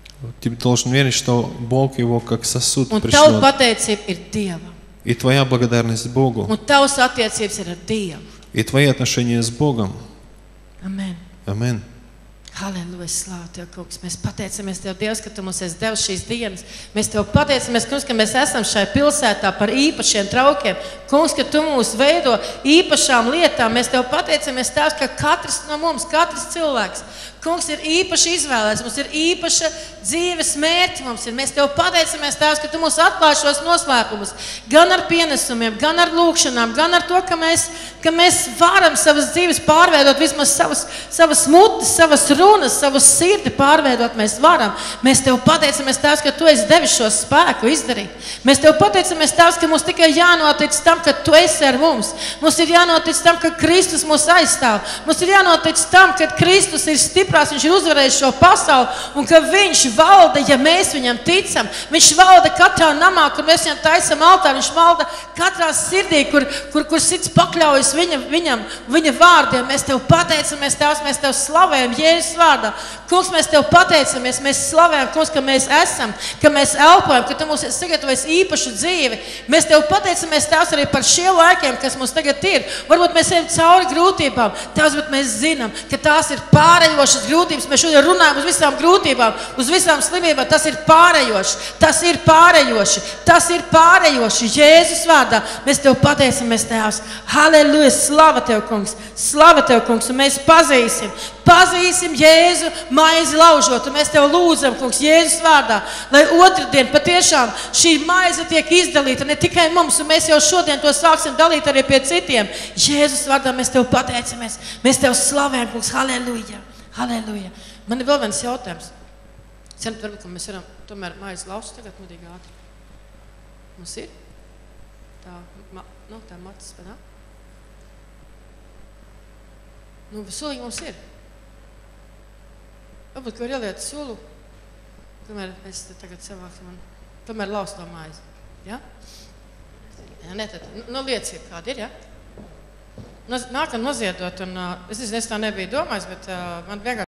Ты должен верить, что Бог его как сосуд Un tava пришлет. pateicība ir Dievam. И твоя благодарность Богу, Un tavas attiecības ir ar Dievu. и твои отношения с Богом. Amen. Amen. Halleluja, slāv Tev, kungs. Mēs pateicamies Tev, Dievs, ka Tu mums esi devis šīs dienas. Mēs Tev pateicamies, kungs, ka mēs esam šai pilsētā par īpašiem traukiem. Kungs, ka Tu mūs veido īpašām lietām. Mēs Tev pateicamies, Tēvs, ka katrs no mums, katrs cilvēks, kungs, ir īpaši izvēlēts. Mums ir īpaša dzīves mērķi. Mums ir. Mēs Tev pateicamies, Tēvs, ka Tu mūs atklāj šos noslēpumus. Gan ar pienesumiem, gan ar lūkšanām, gan ar to, ka mēs, ka mēs varam savas dzīves pārveidot, vismaz savas, savas mutes, savas runas, savu sirdi pārveidot mēs varam. Mēs Tev pateicamies, Tēvs, ka Tu esi devis šo spēku izdarīt. Mēs Tev pateicamies, Tēvs, ka mums tikai jānotic tam, ka Tu esi ar mums. Mums ir jānotic tam, ka Kristus mūs aizstāv. Mums ir jānotic tam, ka Kristus ir stiprāks, Viņš ir uzvarējis šo pasauli un ka Viņš valda, ja mēs Viņam ticam. Viņš valda katrā namā, kur mēs Viņam taisam altāru. Viņš valda katrā sirdī, kur, kur, kur sirds pakļaujas viņa, viņam, viņa vārdiem. Mēs Tev pateicamies, Tēvs, mēs Tev slavējam Jēzus vārdā. Kungs, mēs Tev pateicamies, mēs slavējam, Kungs, ka mēs esam, ka mēs elpojam, ka Tu mums esi sagatavojis īpašu dzīvi. Mēs Tev pateicamies, Tēvs, arī par šiem laikiem, kas mums tagad ir. Varbūt mēs ejam cauri grūtībām, Tēvs, bet mēs zinām, ka tās ir pārējošas grūtības. Mēs šodien runājam uz visām grūtībām, uz visām slimībām. Tas ir pārējoši, tas ir pārējoši, tas ir pārējoši. Jēzus vārdā mēs Tev pateicamies, Tēvs. Halleluja, slava Tev, Kungs, slava Tev, Kungs, un mēs pazīsim, pazīsim Jēzu maizi laužot, un mēs Tev lūdzam, Kungs, Jēzus vārdā, lai otrdien patiešām šī maize tiek izdalīta ne tikai mums, un mēs jau šodien to sāksim dalīt arī pie citiem. Jēzus vārdā mēs Tev pateicamies, mēs Tev slavējam, Kungs, halleluja, halleluja. Man ir vēl viens jautājums. Ceru, varbūt, ka mēs varam tomēr maizi lauzt tagad mudīgi ātri. Mums ir? Tā, ma, nu, tā matas, vai nā? Nu, solīgi mums ir. Varbūt, ka var ieliet sulu, kamēr es tagad savāksim un tomēr laust to maizi. Ja? Ja, ne, tad, nu, liecība kāda ir, ja? Nākam noziedot, un uh, es, es tā nebiju domājis, bet uh, man vienkārši